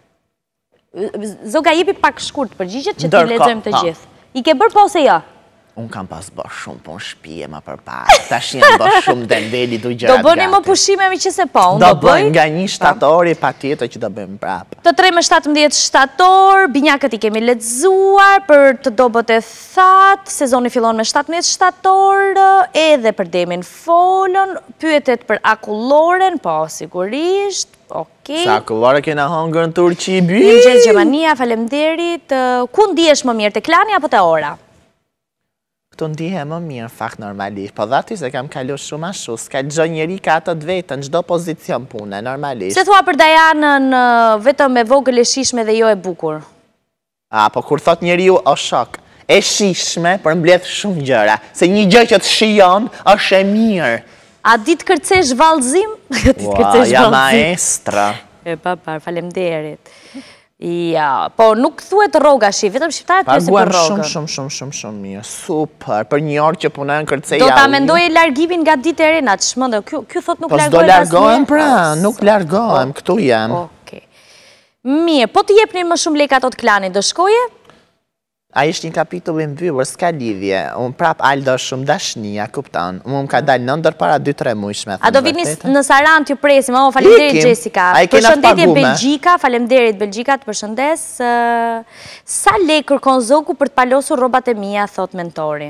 Zoga, jepi pak shkurt përgjigjet që ti lexojmë të gjithë. I ke bërë po ose jo? Unë kam pas bërë shumë, po në shpije ma përpare. Ta shi jam bërë shumë dendeli du gjërat gati. Do bëni më pushime mi që se po, unë do bëj? Nga një shtatori pa tjetër që do bëjmë prapë. Të tre me shtatëmbëdhjetë shtator, binjakët i kemi letëzuar, për të dobët e thatë, sezoni fillon me shtatëmbëdhjetë shtator, edhe për demin folën, pyetet për akulloren, po sigurisht, okej. Sa akullore kena hongër në Turqi, bi? Një gjithë Gjermania, falemderit, ku ndihesh më mirë, të klani apo të ora? Këtu ndihe më mirë, fakt normalisht, po dhati se kam kalu shumë ashu, s'ka gjë njeri ka atë të vetën, gjdo pozicion pune, normalisht. Se thua për Dajanën vetëm e vogël e shishme dhe jo e bukur? A, po kur thot njeri ju o shok, e shishme, për mbledh shumë gjëra, se një gjë që të shion, është e mirë. A ditë kërcesh valzim? Ua, ja maestra. E papar, falemderit. Ja, po nuk thuet rroga shi, vetëm shqiptarët pyesin për rrogën. Paguar shumë, shumë, shumë, shumë, shumë mirë. Super, për një orë që punojnë kërceja. Do ta mendoj largimin nga ditë e re, na çmendë. Ky ky thot nuk largohem. Po do largohem pra, nuk largohem, këtu jam. Okej. Mirë, po të jepnin më shumë lekë ato të klanit, do shkoje? A ishtë një kapitull i mbyllur, s'ka lidhje. Unë prap Aldo shumë dashnia, kupton. Unë më ka dalë nëndër para dy tre mujshme. A do vitni në Saran t'ju presim, o, falemderit Jessica. Përshëndetje Belgjika, falemderit Belgjika të përshëndes. Sa lekë kërkon zogu për të palosur robat e mia, thot mentori?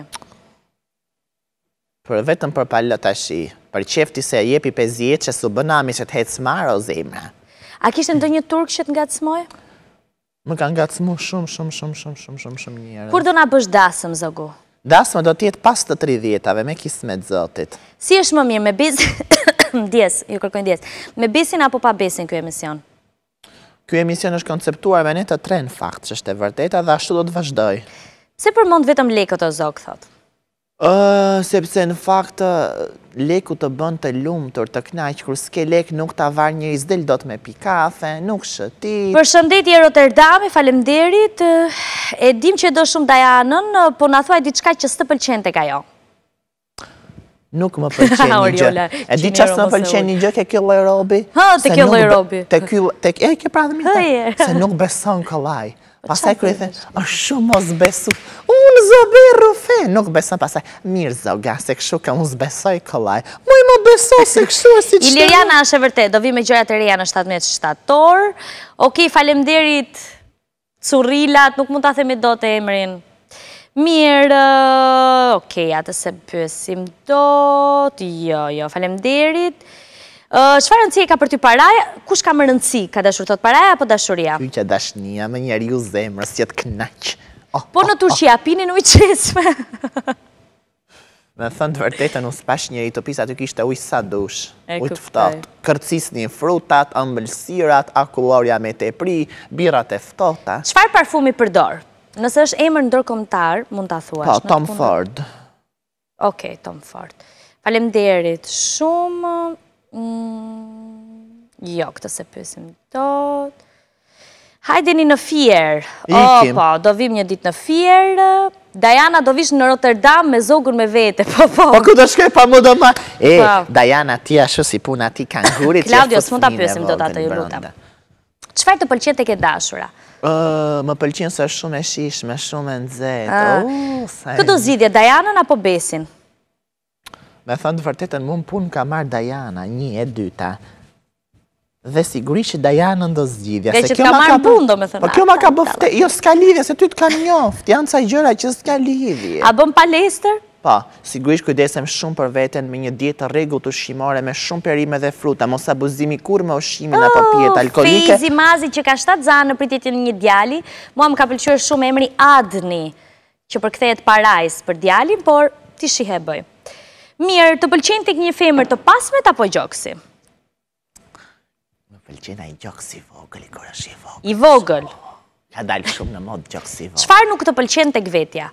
Për vetëm për palot tashi, për qefti se jepi pesëdhjetë që su bënami që t'hecë marë o zemra. A kishtë ndonjë turk që t'ngacmoj? Më ka ngacmu shumë, shumë, shumë, shumë, shumë, shumë, shumë njërë. Kur do na bësh dasëm, zogu? Dasëm do t'jetë pas të tridhjetave, me kismet zotit. Si është më mirë, me besin, djes, ju kërkojnë djes, me besin apo pa besin kjo emision? Kjo emision është konceptuar me ne të tre në fakt, që është e vërteta dhe ashtu do të vazhdoj. Pse përmend vetëm lekët o zog, thot? Sepse në fakt leku të bën të lumtur, të knaq, kur s'ke lek nuk ta var njëri s'del dot me pi kafe, nuk shëtit. Përshëndetje Rotterdami, falemderit. E dim që do shumë Dajanën, po na thuaj diçka që s'të pëlqen tek ajo. Nuk më pëlqen një gjë. E di çfarë më pëlqen një gjë ke ky lloj robi? Ha, te ky lloj robi. Te ky, tek e ke pra dhe mi se nuk beson kollaj. Pasaj kërë i the, është shumë mos besu. Unë zoberu fe. Nuk beson pasaj. Mirë zoga, se këshu ka unë zbesoj kollaj. Muj më beso se këshu e si qëtë. Iliriana është e vërtet, do vi me gjërat e reja në shtatëmbëdhjetë shtator. Okej, falemderit Currilat, nuk mund ta themi dot e emrin. Mirë, okej, atë se pyesim dot. Jo, jo, falemderit. Çfarë rëndësi e ka për ty paraja? Kush ka më rëndësi? Ka dashur thot paraja apo dashuria? Ky që dashnia me njeriu zemrës që të knaq. Po në Turqi a pinin ujë çesme? Me thënë të vërtetën, unë s'pash njeri të pis aty kishte ujë sa dush. Ujë të ftohtë. Kërcisni frutat, ëmbëlsirat, akullorja me tepri, birrat e ftohta. Çfarë parfumi përdor? Nëse është emër ndërkombëtar, mund ta thuash. Po, Tom Ford. Okej, Tom Ford. Faleminderit shumë. Jo, këtë se pyesim dot. Hajdeni në Fier. O, po, do vim një ditë në Fier. Dajana do vish në Rotterdam me zogun me vete. Po, po. Po, ku do shkoj pa mu do ma... E, Dajana, ti ashtu si puna ti kangurit... Klaudio, s'mund ta pyesim dot atë, ju lutem. Çfarë të pëlqen tek e dashura? Më pëlqen se është shumë e shishme, shumë e nxehtë. Këtë do zgjidhje Dajanën apo Besin? Me thënë të vërtetën, mu më punë ka marrë Dajana, një e dyta. Dhe sigurisht që Dajanën do zgjidhja. Dhe që t'ka marrë punë, do me thënë. Po kjo ma ka bëfte, jo s'ka lidhje, se ty t'ka njoft, janë ca gjëra që s'ka lidhje. A bëm palestër? Po, sigurisht kujdesem shumë për veten me një dietë rregullt ushqimore me shumë perime dhe fruta, mos abuzimi kur me ushqimin apo pijet alkolike. Fejzi Mazi që ka shtatë zanë në pritje të një djali, mua më ka pëlqyer shumë emri Adni, që përkthehet parajs për djalin, por ti shihe bëj. Mirë, të pëlqen tek një femër të pasmet apo gjoksi? Më pëlqen ai gjoksi i vogël, i kur është i vogël. I vogël. Ka dalë shumë në mod gjoksi i vogël. Çfarë nuk të pëlqen tek vetja?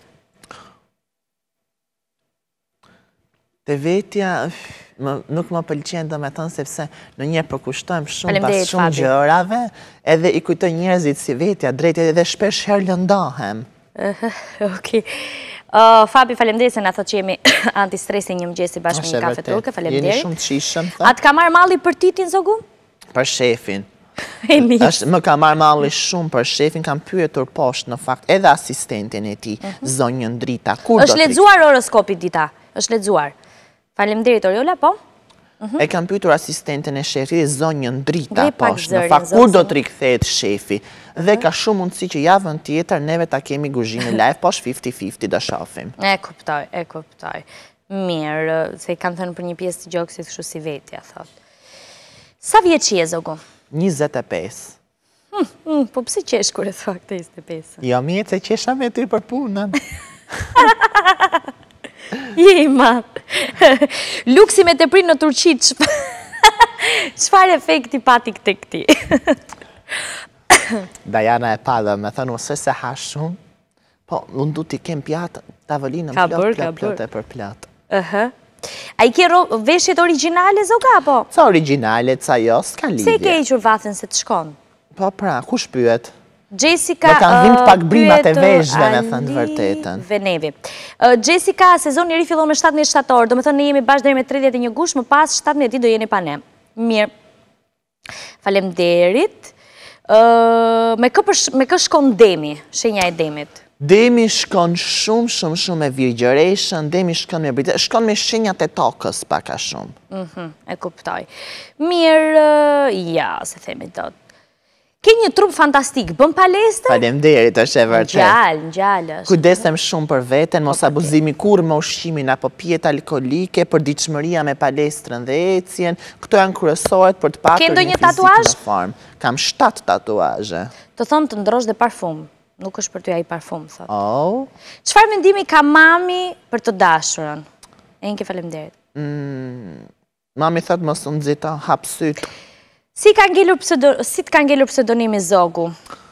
Te vetja nuk më pëlqen, do me thënë, sepse në njerë përkushtojmë shumë pas shumë gjërave, edhe i kujtoj njerëzit si vetja, drejt edhe shpesh herë lëndohem. Okej. Fabi, falemderit se nga thot që jemi antistresi një mëgjesi bashkë me një kafe turke, falemderit. Jeni shumë të shishëm, thë. A të ka marrë malli për titin, zogu? Për shefin. E mirë. Më ka marrë malli shumë për shefin, kam pyetur poshtë në fakt, edhe asistentin e ti, zonjën Drita. Është lexuar horoskopi dita? Është lexuar. Falemderit, Oriola, po? E kam pyetur asistentin e shefit, zonjën Drita poshtë, në fakt, kur do të rikthehet shefi. Dhe ka shumë mundësi që javën tjetër neve ta kemi guzhinë live, po është fifty fifty do shohim. E kuptoj, e kuptoj. Mirë, se i kam thënë për një pjesë të gjoksit kështu si vetja, thot. Sa vjeç je, zogu? njëzet e pesë. Po pse qesh kur e thua këtë njëzet e pesë? Jo, mjetë se qesha me ty për punën. Je i madh. Luksi me teprin në Turqi, çfarë efekti pati këtë këti? Dajana e padhe, me thënë, ose se ha shumë, po, unë du t'i kem pjatë, tavolinën plot, plot, plot e për plot. A i ke veshjet originale, zoga, po? Ca originale, ca jo, s'ka lidhje. Se i ke i qurvatën se të shkon? Po, pra, kush pyet? Jessica... Më kanë vind pak brimat e veshve, me thënë të vërtetën. Venevi. Jessica, sezon njëri fillon me shtatëdhjetë shtator, do me thënë ne jemi bashkë deri me tridhjetë e një gush, më pas shtatëdhjetë ditë do jeni pa ne. Mirë. Faleminderit. Me kë shkon Demi, shenja e Demit? Demi shkon shumë, shumë, shumë me virgjëreshën, Demi shkon me britë, shkon me shenjat e tokës paka shumë. E kuptoj. Mirë, ja, se themi dot. Ke një trup fantastik, bën palestër? Faleminderit, është e vërtet. Gjallë, gjallë është. Kujdesem shumë për veten, mos abuzimi kur me ushqimin apo pijet alkolike, për diçmëria me palestrën dhe ecjen. Këto janë kryesorët për të patur një fizik në formë. Kam shtatë tatuazhe. Të thonë të ndrosh dhe parfum. Nuk është për të ai parfum, thotë. Oh. Çfarë mendimi ka mami për të dashurën? Enke, faleminderit. Mami thotë mos u nxito, hap syt. Si të ka ngelur pseudonimi Zogu?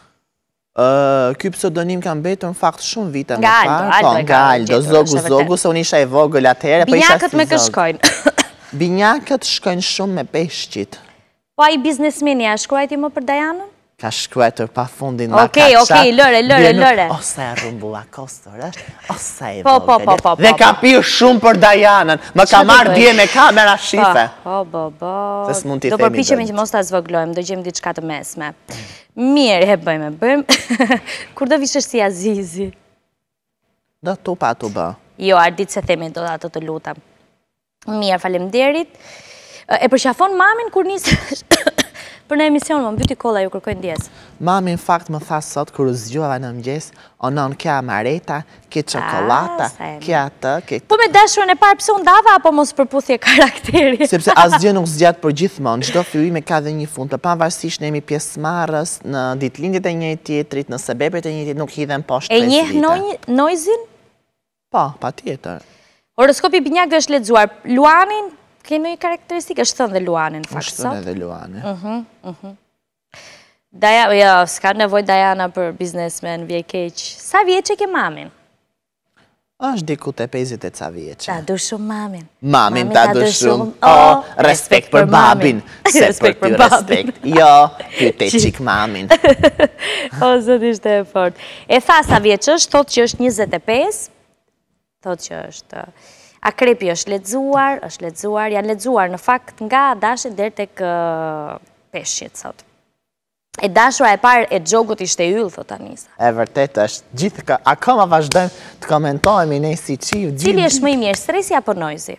Ky pseudonim ka mbetur në fakt shumë vite më parë. Nga Aldo, nga Aldo, Zogu, Zogu, se unë isha e vogël atëherë, po isha si Zogu. Binjakët me kë shkojnë? Binjakët shkojnë shumë me peshqit. Po ai biznesmeni, a shkruajti më për Dajanën? Ka shkruajtur pa fundin ma kaqa. Okej, okej, lëre, lëre, lëre. O, sa e rumbulla kostor, është? O, sa e Po, po, po, po. Dhe ka pirë shumë për Dajanën. Më ka marrë dje me kamera shife. Po, po, po. Se s'mund t'i do themi përpiqemi që mos ta zvëglojmë, do gjejmë diçka të mesme. Mirë, e bëjmë, bëjmë. Kur do vishesh si Azizi? Do tu pa tu bë. Jo, ardit se themi do ato të lutem. Mirë, faleminderit. E përqafon mamin kur nisesh për në emision, më mbyti kolla, ju kërkoj ndjes. Mami, në fakt, më tha sot, kër u zgjuava në mëgjes, onon kja amareta, kja çokolata, kja atë, kja... Po me dashurën e parë pëse unë dava, apo mos përputhje karakteri? Sepse asgjë nuk zgjat për gjithmonë, çdo fillimi ka dhe një fund, për pavarësisht ne jemi pjesëmarrës në ditëlindjet e njëri tjetrit, në sebepet e njëri tjetrit, nuk hidhen poshtë pesë vite. E njeh Noizin? Po, patjetër. Horoskopi binjakëve është lexuar. Luanin ke në një karakteristikë, është thënë dhe Luanin, në fakt, është thënë dhe Luanin. Dajana, jo, s'ka nevoj Dajana për biznesmen, vje keq. Sa vjeqe ke mamin? është diku të pesëdhjetë e ca vjeqe. Ta du shumë mamin. Mamin ta du shumë. O, respekt për babin. Se për ty respekt. Jo, ty te qik mamin. O, zot ishte e fort. E tha sa vjeqe është, thot që është njëzet e pesë, thot që është... Akrepi është ledzuar, është ledzuar, janë ledzuar në fakt nga dashit dherë tek peshqit, sot. E dashura e parë e Gjogut ishte yll, thot Anisa. E vërtet është, gjithë ka, akoma vazhdojmë të komentojmë ne si qiv. Cili është më i mirë, stresi apo noizi?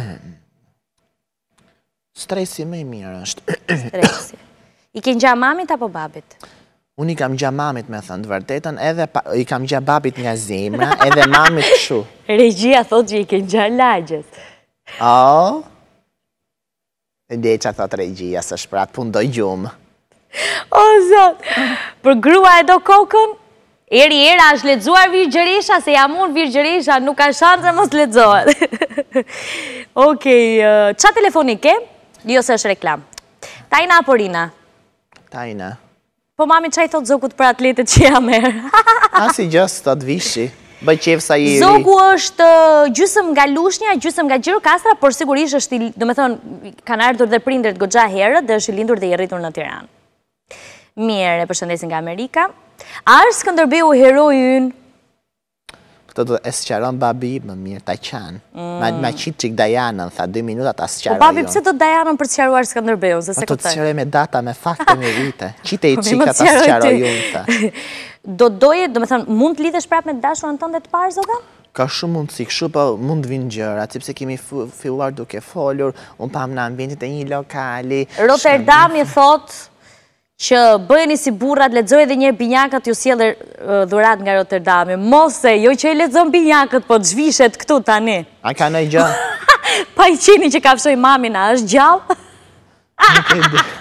Stresi më i mirë është. Stresi. I ke ngja mamit apo babit? Unë i kam gja mamit, me thënë të vërtetën, edhe i kam gja babit nga zemra, edhe mamit këshu. Regjia thot që i ke gja lagjet. O, dhe që thot regjia, së shprat, pun do gjumë. O, zot, për grua e do kokën, eri era është ledzuar virgjëresha, se jam unë virgjëresha, nuk ka shanse mos ledzohet. Okej, qa telefonik ke? Jo se është reklam. Tajna apo Rina? Tajna. Po mami qaj thot Zogut për atletet që jam erë? Asi gjësë të të vishi, bëj qef sa i ri. Zogu është gjysëm nga Lushnja, gjysëm nga Gjirokastra, por sigurisht është, do me thonë, kanë ardhur dhe prindrit gogja herët dhe është i lindur dhe i rritur në Tiranë. Mirë, e përshëndesin nga Amerika. A është Skënderbeu heroi ynë? Këtë do e sëqaron babi, më mirë, ta qanë. Ma qitë qik Dajanën, tha dy minutat ta sëqaroj. Po babi, pëse do Dajanën për të sëqaruar Skënderbeu? Po të të sëqaroj me data, me fakte, me vite. Qite i qika ta sëqaroj unë, tha. Do doje, do me thënë, mund të lidhesh prap me dashurën tënde të parë, Zoga? Ka shumë mundësi, kështu po mund vinë gjëra, sepse kemi filluar duke folur, unë pam në ambientit e një lokali. Rotterdami thot që bëjeni si burrat, lexoj edhe një binjakët ju sjellë dhurat nga Rotterdami. Mose, jo që i lexon binjakët, po të zhvishet këtu tani. A ka në i gjë? Pa i qeni që kafshoj mamin, a është gjallë? Nuk e di.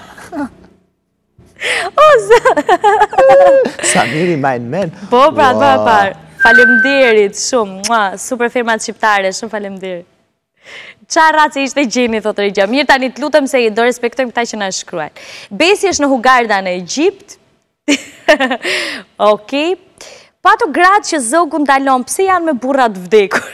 Sa miri majnë men. Po, pra, të bërë parë. Falemderit, shumë, super firmat shqiptare, shumë falemderit. Qa raci ishte gjeni, thotë Regja. Mirë tani të lutëm se do respektojmë këta që në shkruaj. Besi është në Hugarda në Egjipt. Okej. Pa të gratë që Zogu ndalon, pëse janë me burrat vdekur?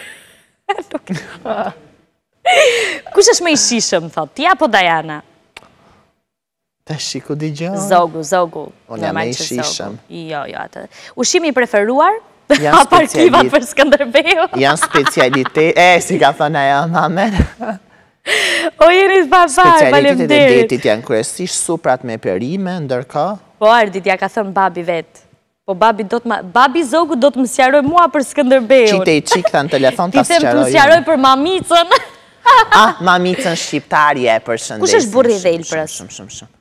Kush është me i shishëm, thotë? Ti apo Dajana? Të shiku di gjohë? Zogu, zogu. Unë jam e i shishëm. Jo, jo, atë. Ushimi i preferuar? Apar kivat për Skënderbeu? Janë specialitet, e, si ka thënë ajo, mamen. O, jeni të papar, falem Specialitetet e detit janë kryesisht suprat me perime, ndërka? Po, Ardit, ja ka thënë babi vetë. Po, babi do të ma... Babi zogu do të më sjaroj mua për Skënderbeun. Qite i qik të në telefon të sjaroj. Ti të më sjaroj për mamicën. Ah, mamicën shqiptarje për shëndesin. Kush është burri dhe ilprës? Shumë, shumë, shumë.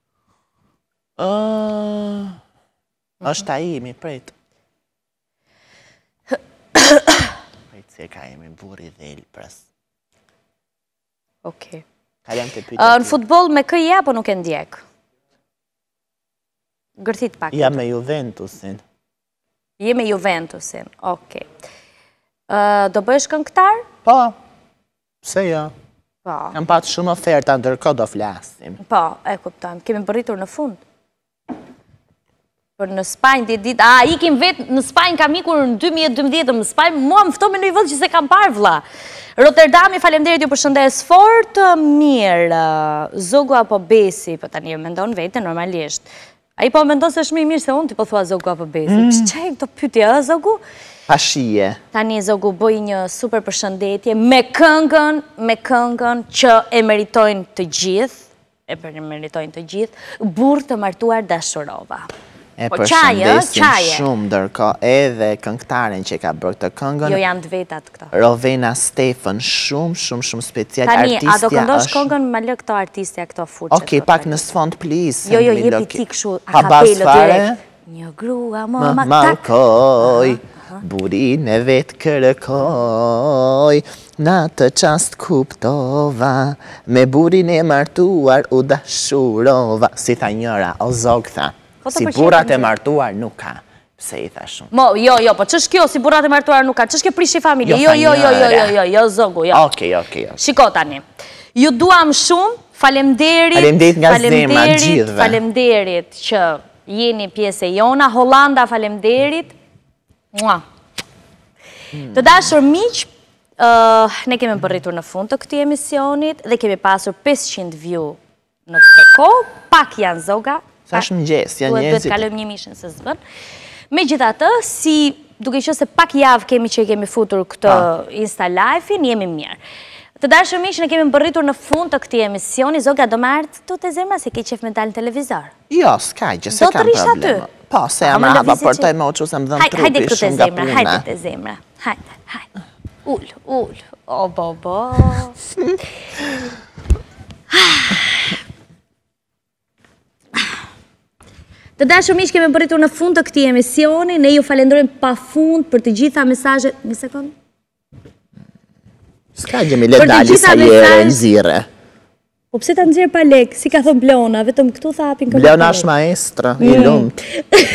është a imi, prejtë. Prejtë se ka imi burri dhe ilprës. Oke. Kalem të pyte. Në futbol me këja, po nuk e ndjek? Gërthit pak. Ja me Juventusin. Je me Juventusin, oke. Do bëhesh këngëtar? Po, pse jo? Po. Kam patë shumë oferta, ndërko do flasim. Po, e kuptojmë. Kemi përritur në fund. Për në Spanjë, dit dit, a, ikim vetë në Spanjë, kam ikur në dy mijë e dymbëdhjetë në Spanjë, mua më fto me në i vëllë që se kam parë vla. Rotterdami, falemderit ju për shëndes fort mirë, zogu apo besi, po tani me ndonë vete normalisht. A i po me ndonë se shmi mirë se unë ti po thua zogu apo besi. Që e këto pytje, a, zogu? Pashije. Tani zogu bëj një super përshëndetje me këngën, me këngën që e meritojnë të gjithë, e meritojnë të gjithë, burë të martuar dashurova. E përshëndesim shumë ndërko edhe këngëtaren që ka bërë të këngën. Jo janë të vetat këto. Rovena Stefan, shumë, shumë, shumë special artistja është. Tani, a do këndosh këngën me lë këto artistja këto furqet? Oke, pak në sfond, please. Jo, jo, jepi ti këshu a kapelo direkt. Një grua më më markoj, burin e vetë kërkoj, në të qast kuptova, me burin e martuar u dashurova. Si tha njëra, o zog tha. Si burat e martuar nuk ka, pse i tha shumë. Mo, jo, jo, po qësh kjo si burat e martuar nuk ka, qësh kjo prishi familje, jo, jo, jo, jo, jo, jo, jo, zogu, jo. Oke, oke, oke. Shiko tani, ju duam shumë, falemderit, falemderit nga zemra gjithve. Falemderit që jeni pjesë e jona, Hollanda falemderit, mua. Të dashur miq, ne kemi përritur në fund të këti emisionit dhe kemi pasur pesëqind view në këtë kohë, pak janë zoga, sa është më gjesë, janë njëzit. Duhet kalëm një mishën se zbën. Me gjitha të, si duke që se pak javë kemi që kemi futur këtë Insta Live-in, jemi mirë. Të dashur miq, ne kemi mbërritur në fund të këti emisioni, zoga do martë të të zemra se ke qef me dalë në televizor. Jo, s'ka gjë, se kam problema. Po, se jam raba, por të e moqë se më dhëmë trupi shumë nga puna. Hajde të zemra, hajde, hajde. Ullë, ullë, o bo bo. Të dashur miq, kemi përritur në fund të këtij emisioni, ne ju falenderojmë pafund për të gjitha mesazhet. Një sekond. S'ka gjë me le dali sa jere nxirre. Po pse ta nxjerr pa lek, si ka thënë Blona, vetëm këtu tha hapin këmbë. Blona është maestra, i lumt.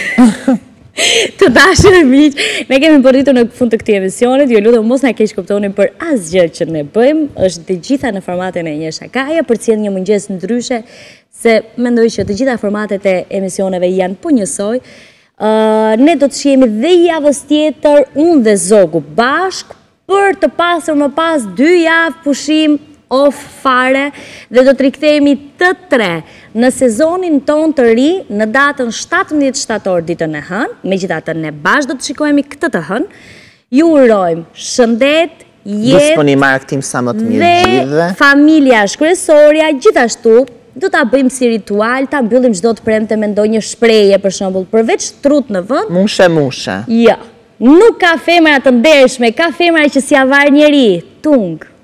Të dashur miq, ne kemi përritur në fund të këtij emisioni, ju lutem mos na keq kuptoni për asgjë që ne bëjmë, është të gjitha në formatin e një shakaje, për të sjellë një mëngjes ndryshe, se mendoj që të gjitha formatet e emisioneve janë po njësoj. Ne do të shihemi dhe javës tjetër, unë dhe zogu bashk, për të pasur më pas dy javë pushim off fare dhe do të rikthehemi të tre në sezonin ton të ri në datën shtatëmbëdhjetë shtator ditën e hënë, megjithatë ne bashkë do të shikojmë këtë të hënë. Ju urojmë shëndet, jetë disponimarktim sa më të mirë gjithëve. Dhe familja shkresoria, gjithashtu do ta bëjmë si ritual, ta mbyllim çdo të premte me ndonjë shprehje, për shembull, përveç trut në vend. Mushe, mushe. Jo. Nuk ka femra të ndershme, ka femra që si avar njeri. Tung.